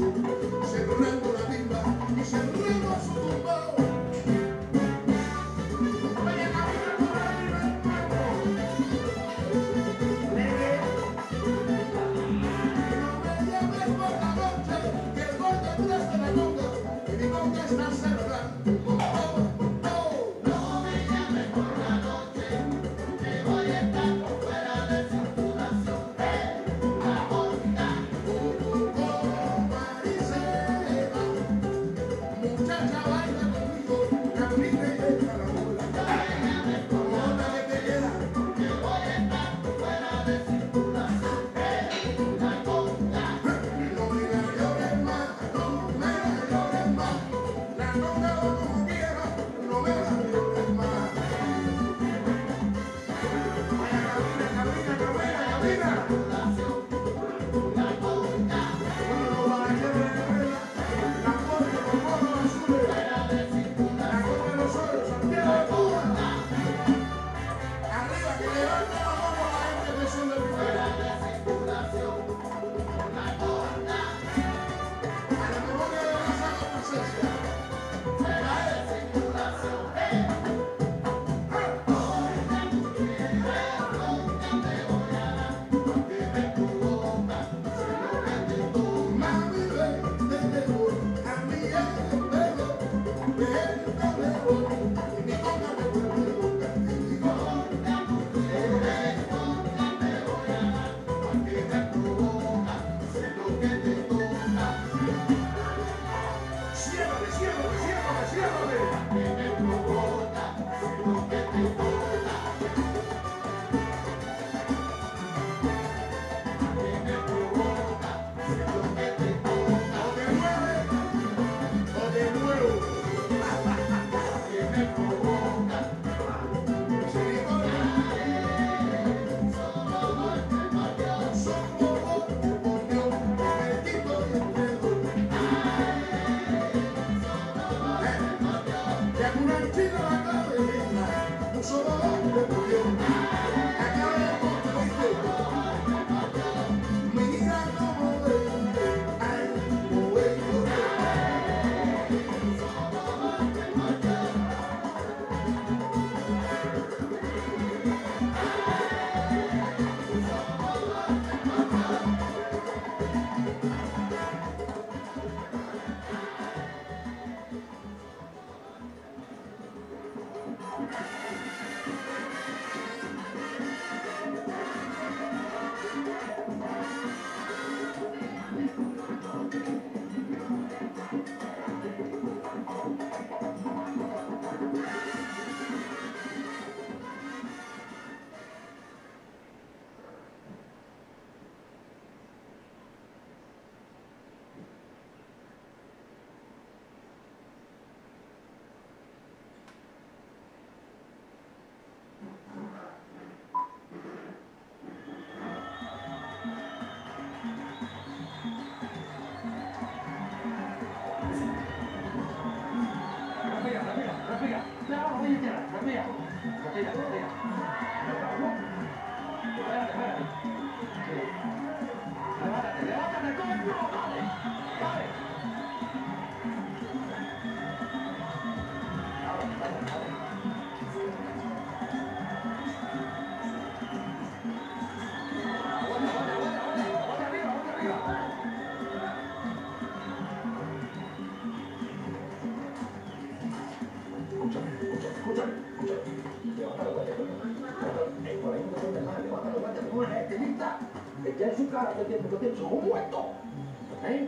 Ya en su cara te tiene, lo tienes como un muerto. ¿Eh?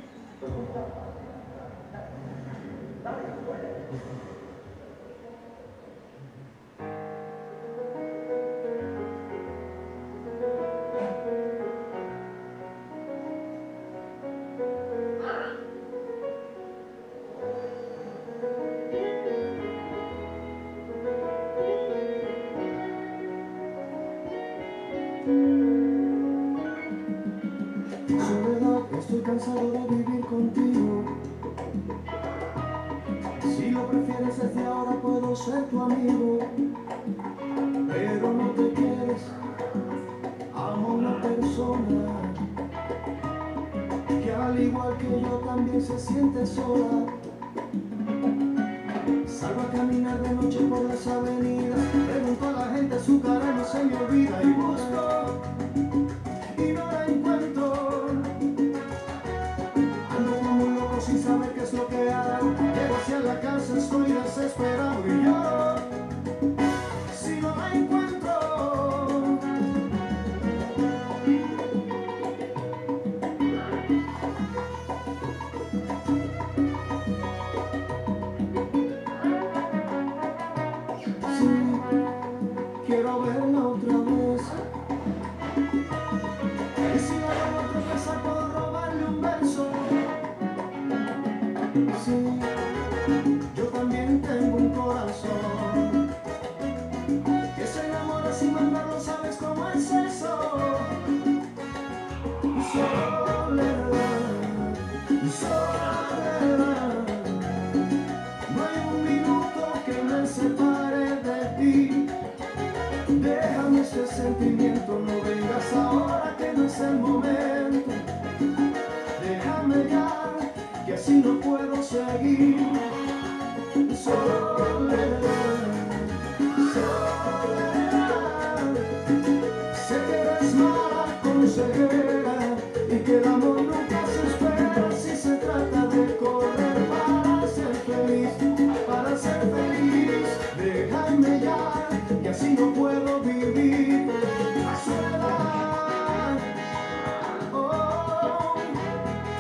Estoy cansado de vivir contigo. Si lo prefieres desde ahora puedo ser tu amigo. Pero no te quieres, amo a una persona que al igual que yo también se siente sola. Salgo a caminar de noche por las avenidas, pregunto a la gente su cara no se me olvida y busco y no la encuentro. Sin saber qué es lo que hago, llego hacia la casa, estoy desesperado y lloro si no la encuentro. Sí, quiero verla otra vez. Y si la vuelvo a tropezar puedo robarle un beso. Sí, yo también tengo un corazón que se enamora sin mandarlo, ¿sabes cómo es eso? Soledad, soledad, no hay un minuto que me separe de ti. Déjame este sentimiento, no vengas ahora que no es el momento. Déjame ya, que así no puedo seguir. Soledad, soledad, sé que eres mala consejera y que el amor nunca se espera si se trata de correr para ser feliz, para ser feliz. Déjame ya, que así no puedo vivir. Soledad, oh,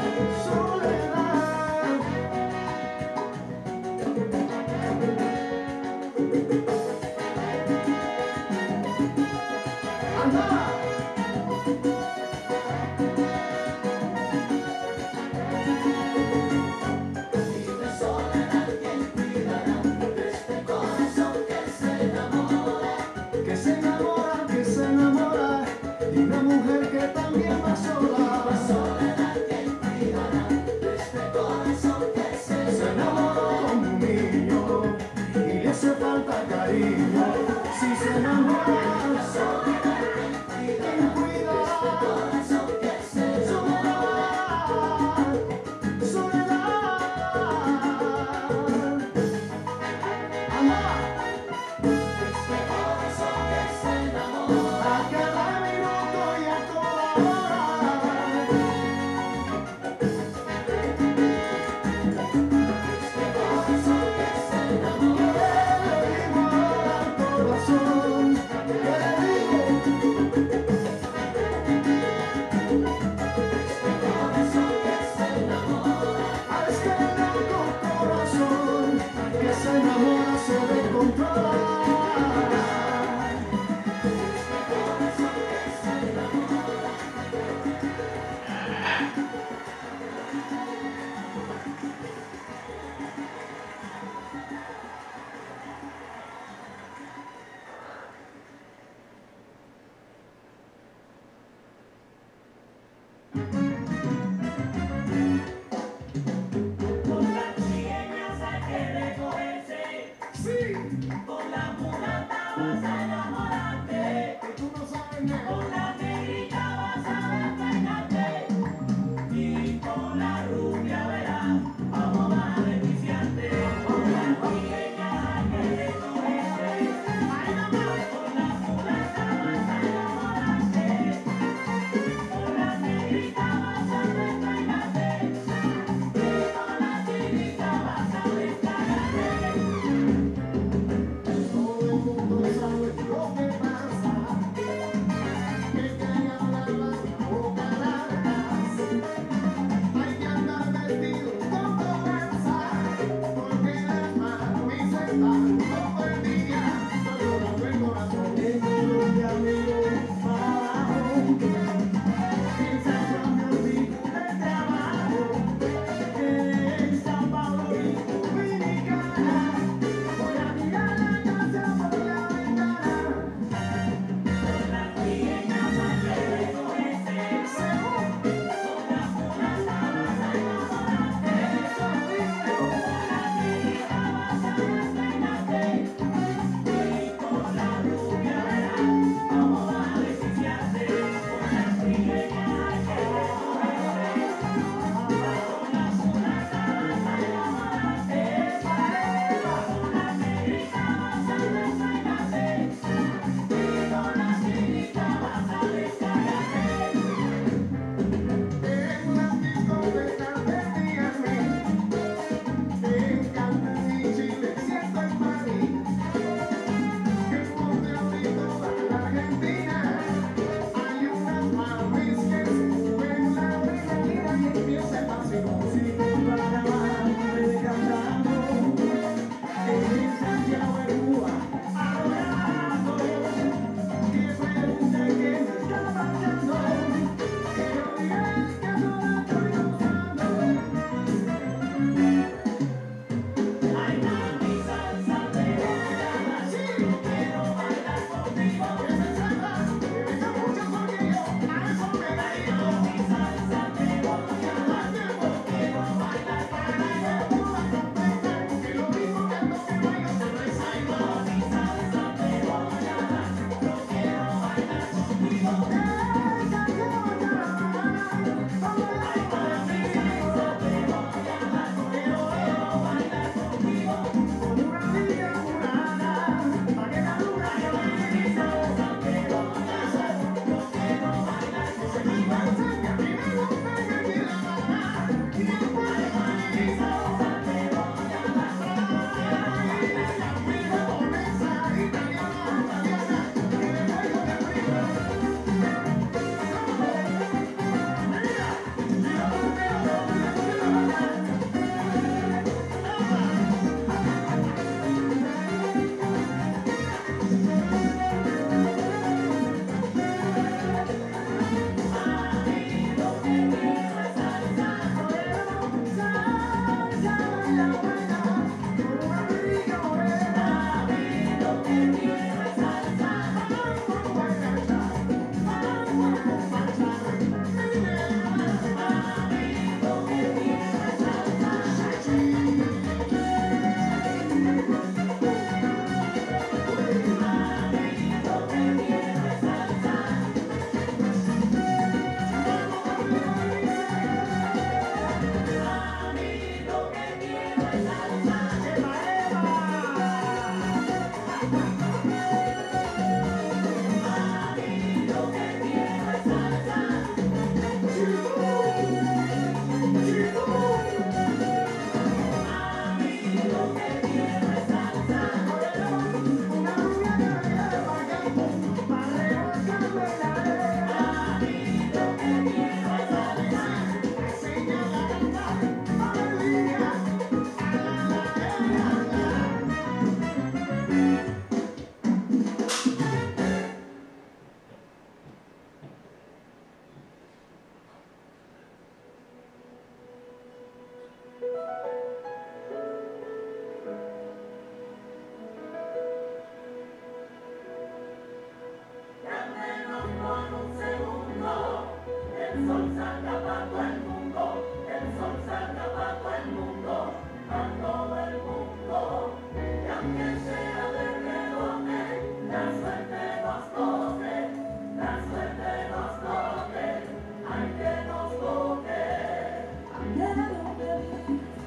Hay que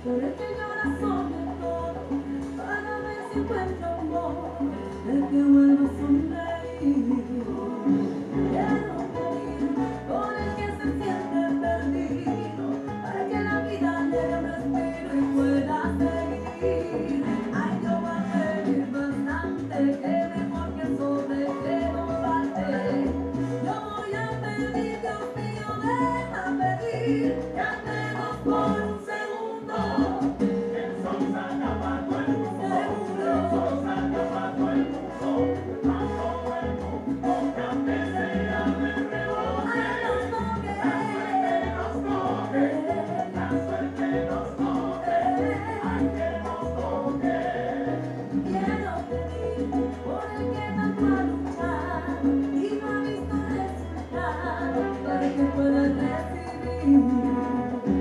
Por el que llora sobre todo, para ver si encuentra un modo de que vuelva a sonreír. Quiero pedir por el que se siente perdido, para que la vida le dé un respiro y pueda seguir. Ay, yo voy a pedir bastante, que mejor que sobre que no falte. Yo voy a pedir, Dios mío, deja pedir, que andemos por un segundo. El sol se ha apagado el mundo, el sol se ha apagado el mundo, cuando el mundo cambie sea de rebote. Ay, nos toque, la suerte nos toque, ay, que nos toque. Quiero pedir por el que tanto ha luchado y no ha visto resultado, para que pueda recibir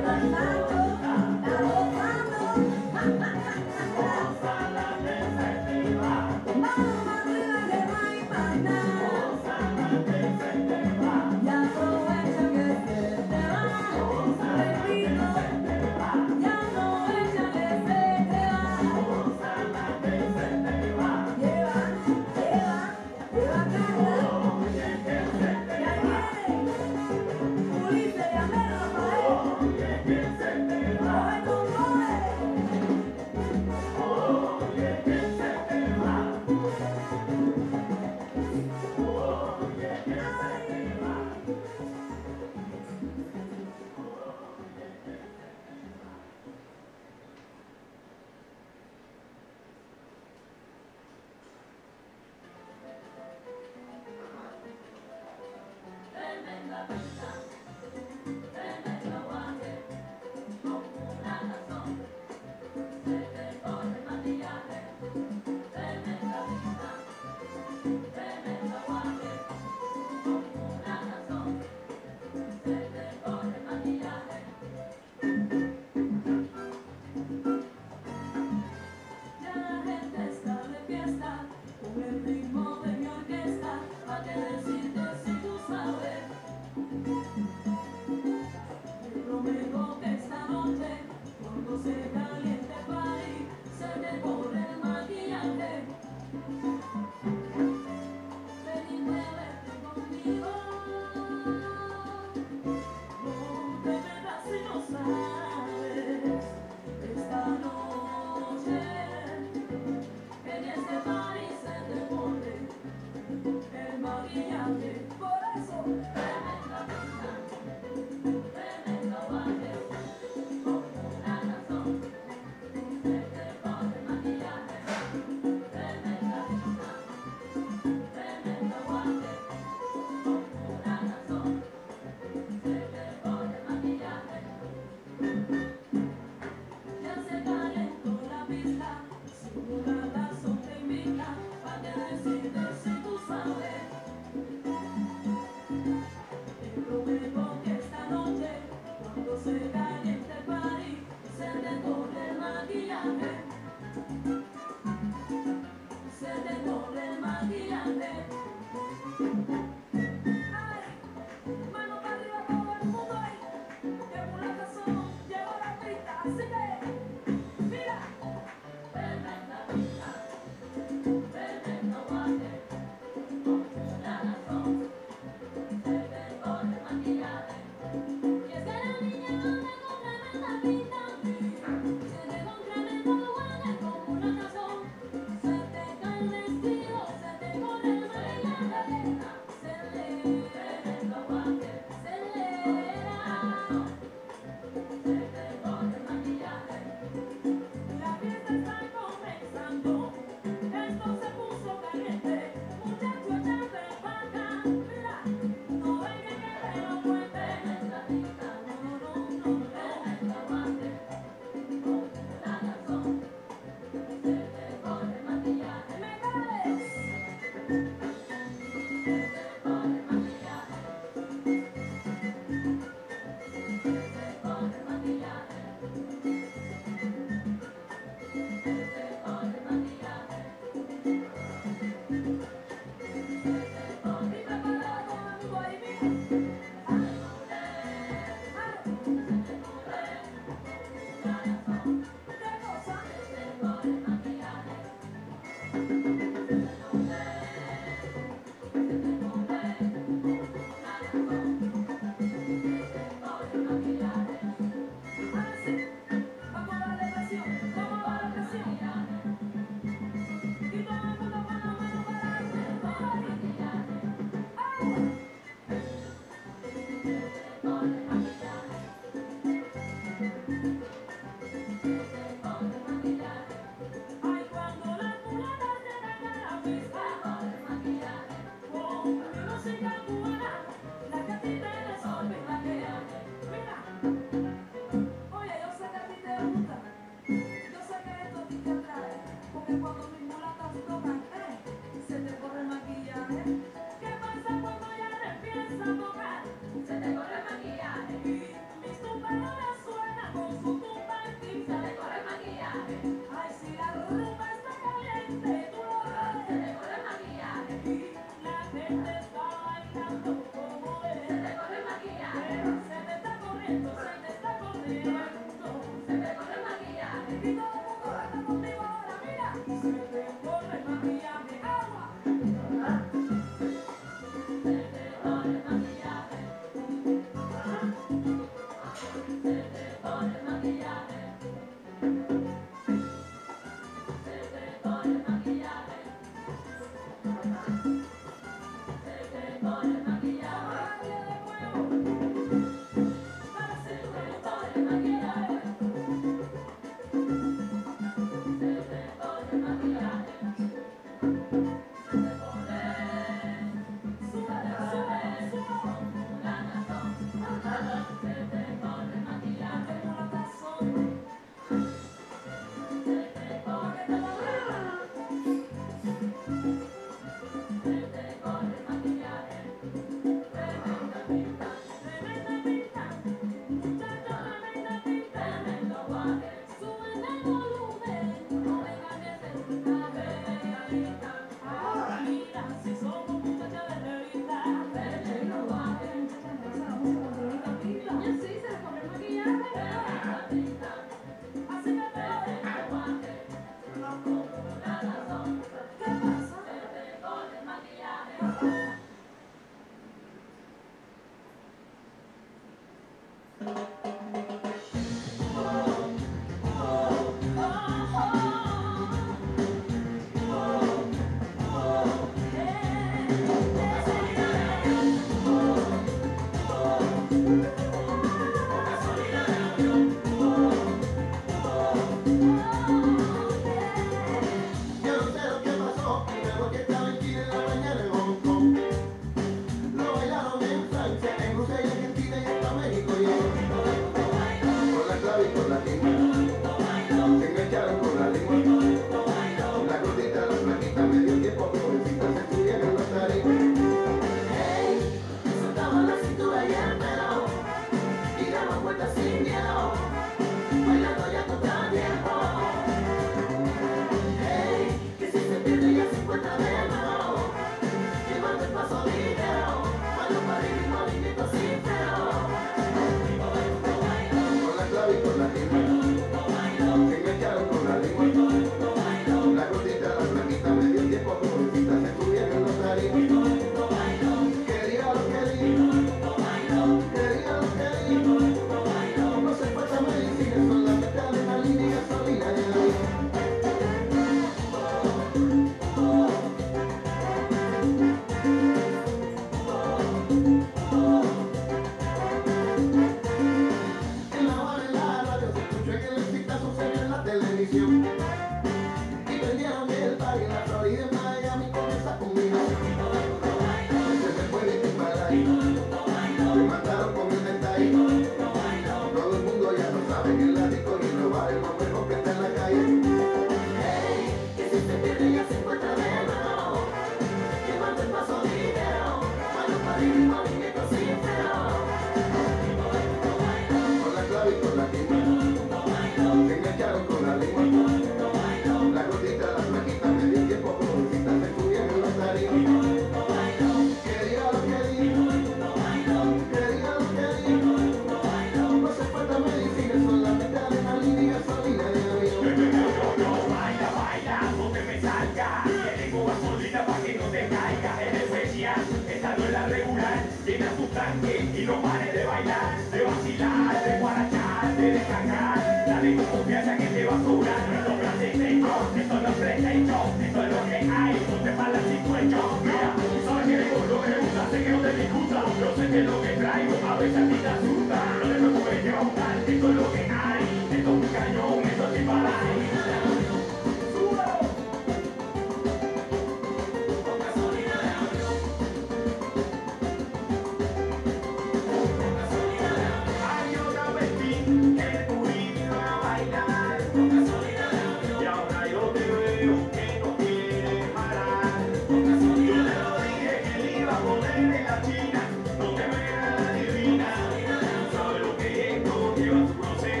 No te me la adivina, sabe lo que es esto, lleva su proceso.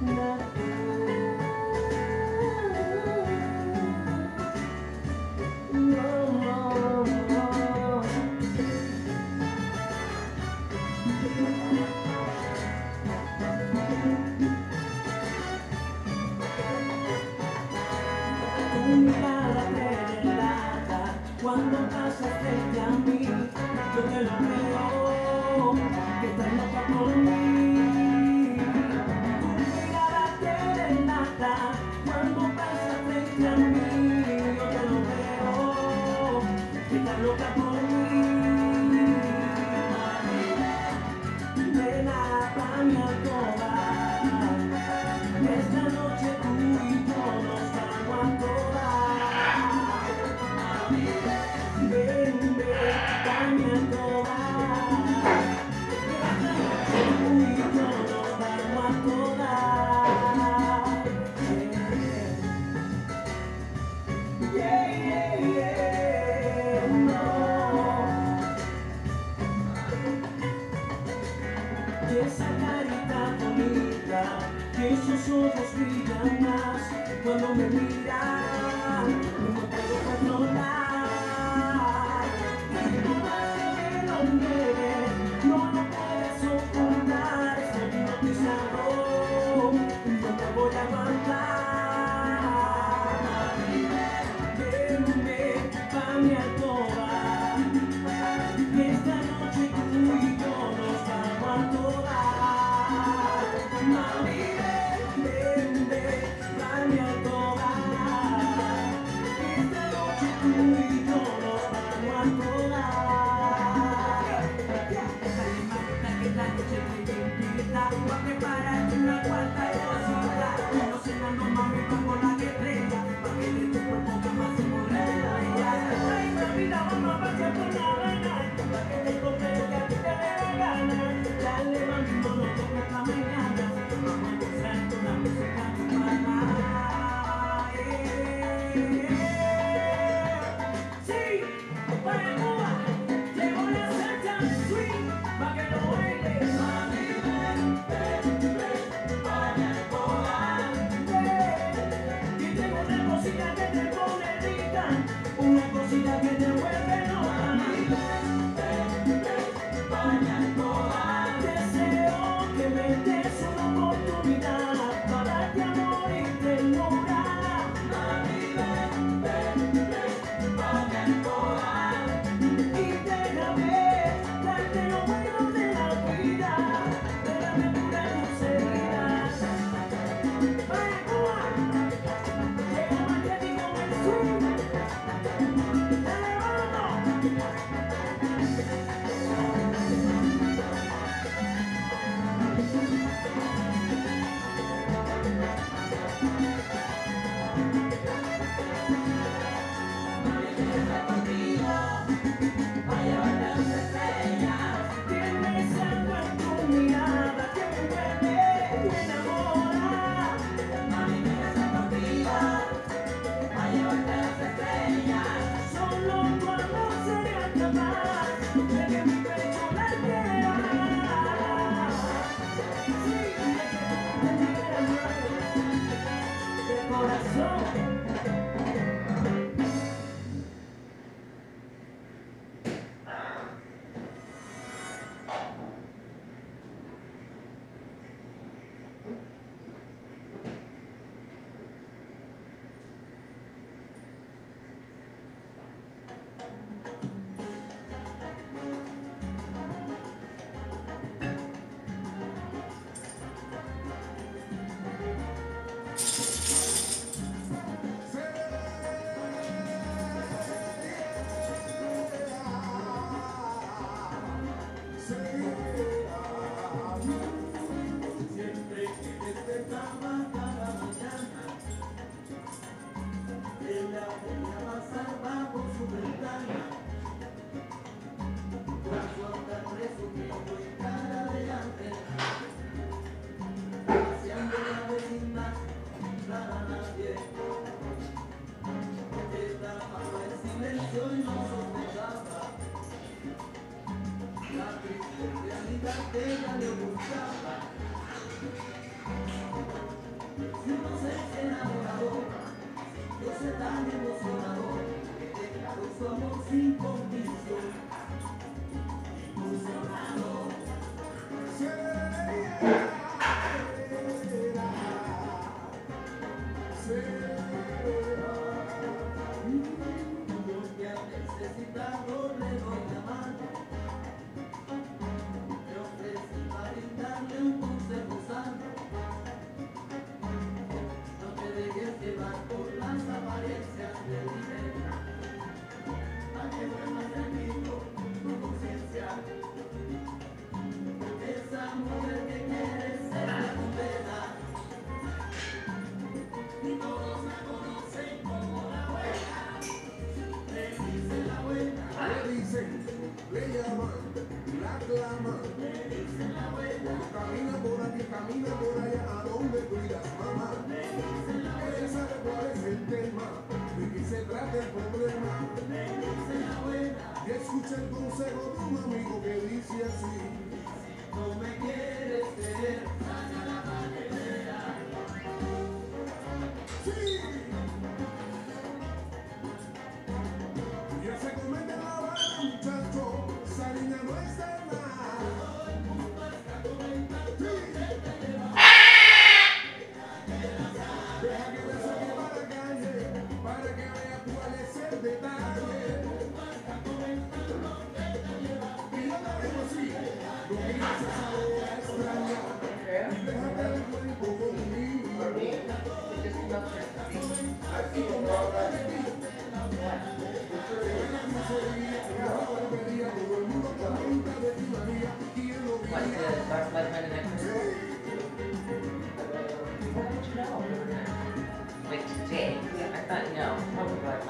Cuando pasas frente a mí, yo te lo veo, que estás loca por mí. Tu mirada te delata, cuando pasas frente a mí, yo te lo veo, que estás loca por mí. Ven a mi alcoba, esta noche tú y yo nos vamos a todas. Ven, ven, dame a todas. Tú y yo nos vamos a todas. Yeah, yeah, yeah, no. Y esa carita bonita, que esos ojos brillan más cuando me miran, no puedo controlar. No lo puedes ocultar, estoy hipnotizado, no te voy a aguantar. Ven, ven, pa' mi alcoba, que esta noche tú y yo nos vamos a todas. Mami, ven, ven, ven, pa' mi alcoba, que esta noche tú y yo nos vamos a todas. Voy a prepararte una cuarta cosita. No sé cuándo mami pongo la que estrella, pa' que de tu cuerpo jamás se morrera. Ay, mi vida, vamos a pasear por la Habana, pa' que te compre lo que a ti te dé la gana. Dale, mami, no lo toques hasta mañana, vamos a gozar con la música cubana. Sí, para Cuba, llegó la salsa swing, pa' que lo bailes. Una cosita que te vuelve loca. Deseo que me des una oportunidad para darte amor y ternura. Y déjame darte lo bueno de la vida, déjame curar tus heridas. Para Cuba, llega magnético el swing. realidad de ella le gustaba. Le llaman, la claman. Camina por aquí, camina por allá, a donde tú irás, mamá. Ella sabe cuál es el tema, de qué se trata el problema. Y escucha el consejo de un amigo que dice así: no me quieres creer, saca la manera. Sí. Ya se comete la bala, muchacho, esa niña no está en nada. Todo el mundo está comentando que te lleva. Deja que te saque para la calle, para que vea cuál es el detalle. Todo el mundo está comentando que te lleva. Y yo la dejo así, no quieres esa boca extraña. Déjate el cuerpo conmigo. Así como habla de ti. What, the dark blood men in that crystal? How did you know? Like today? I thought no. Probably like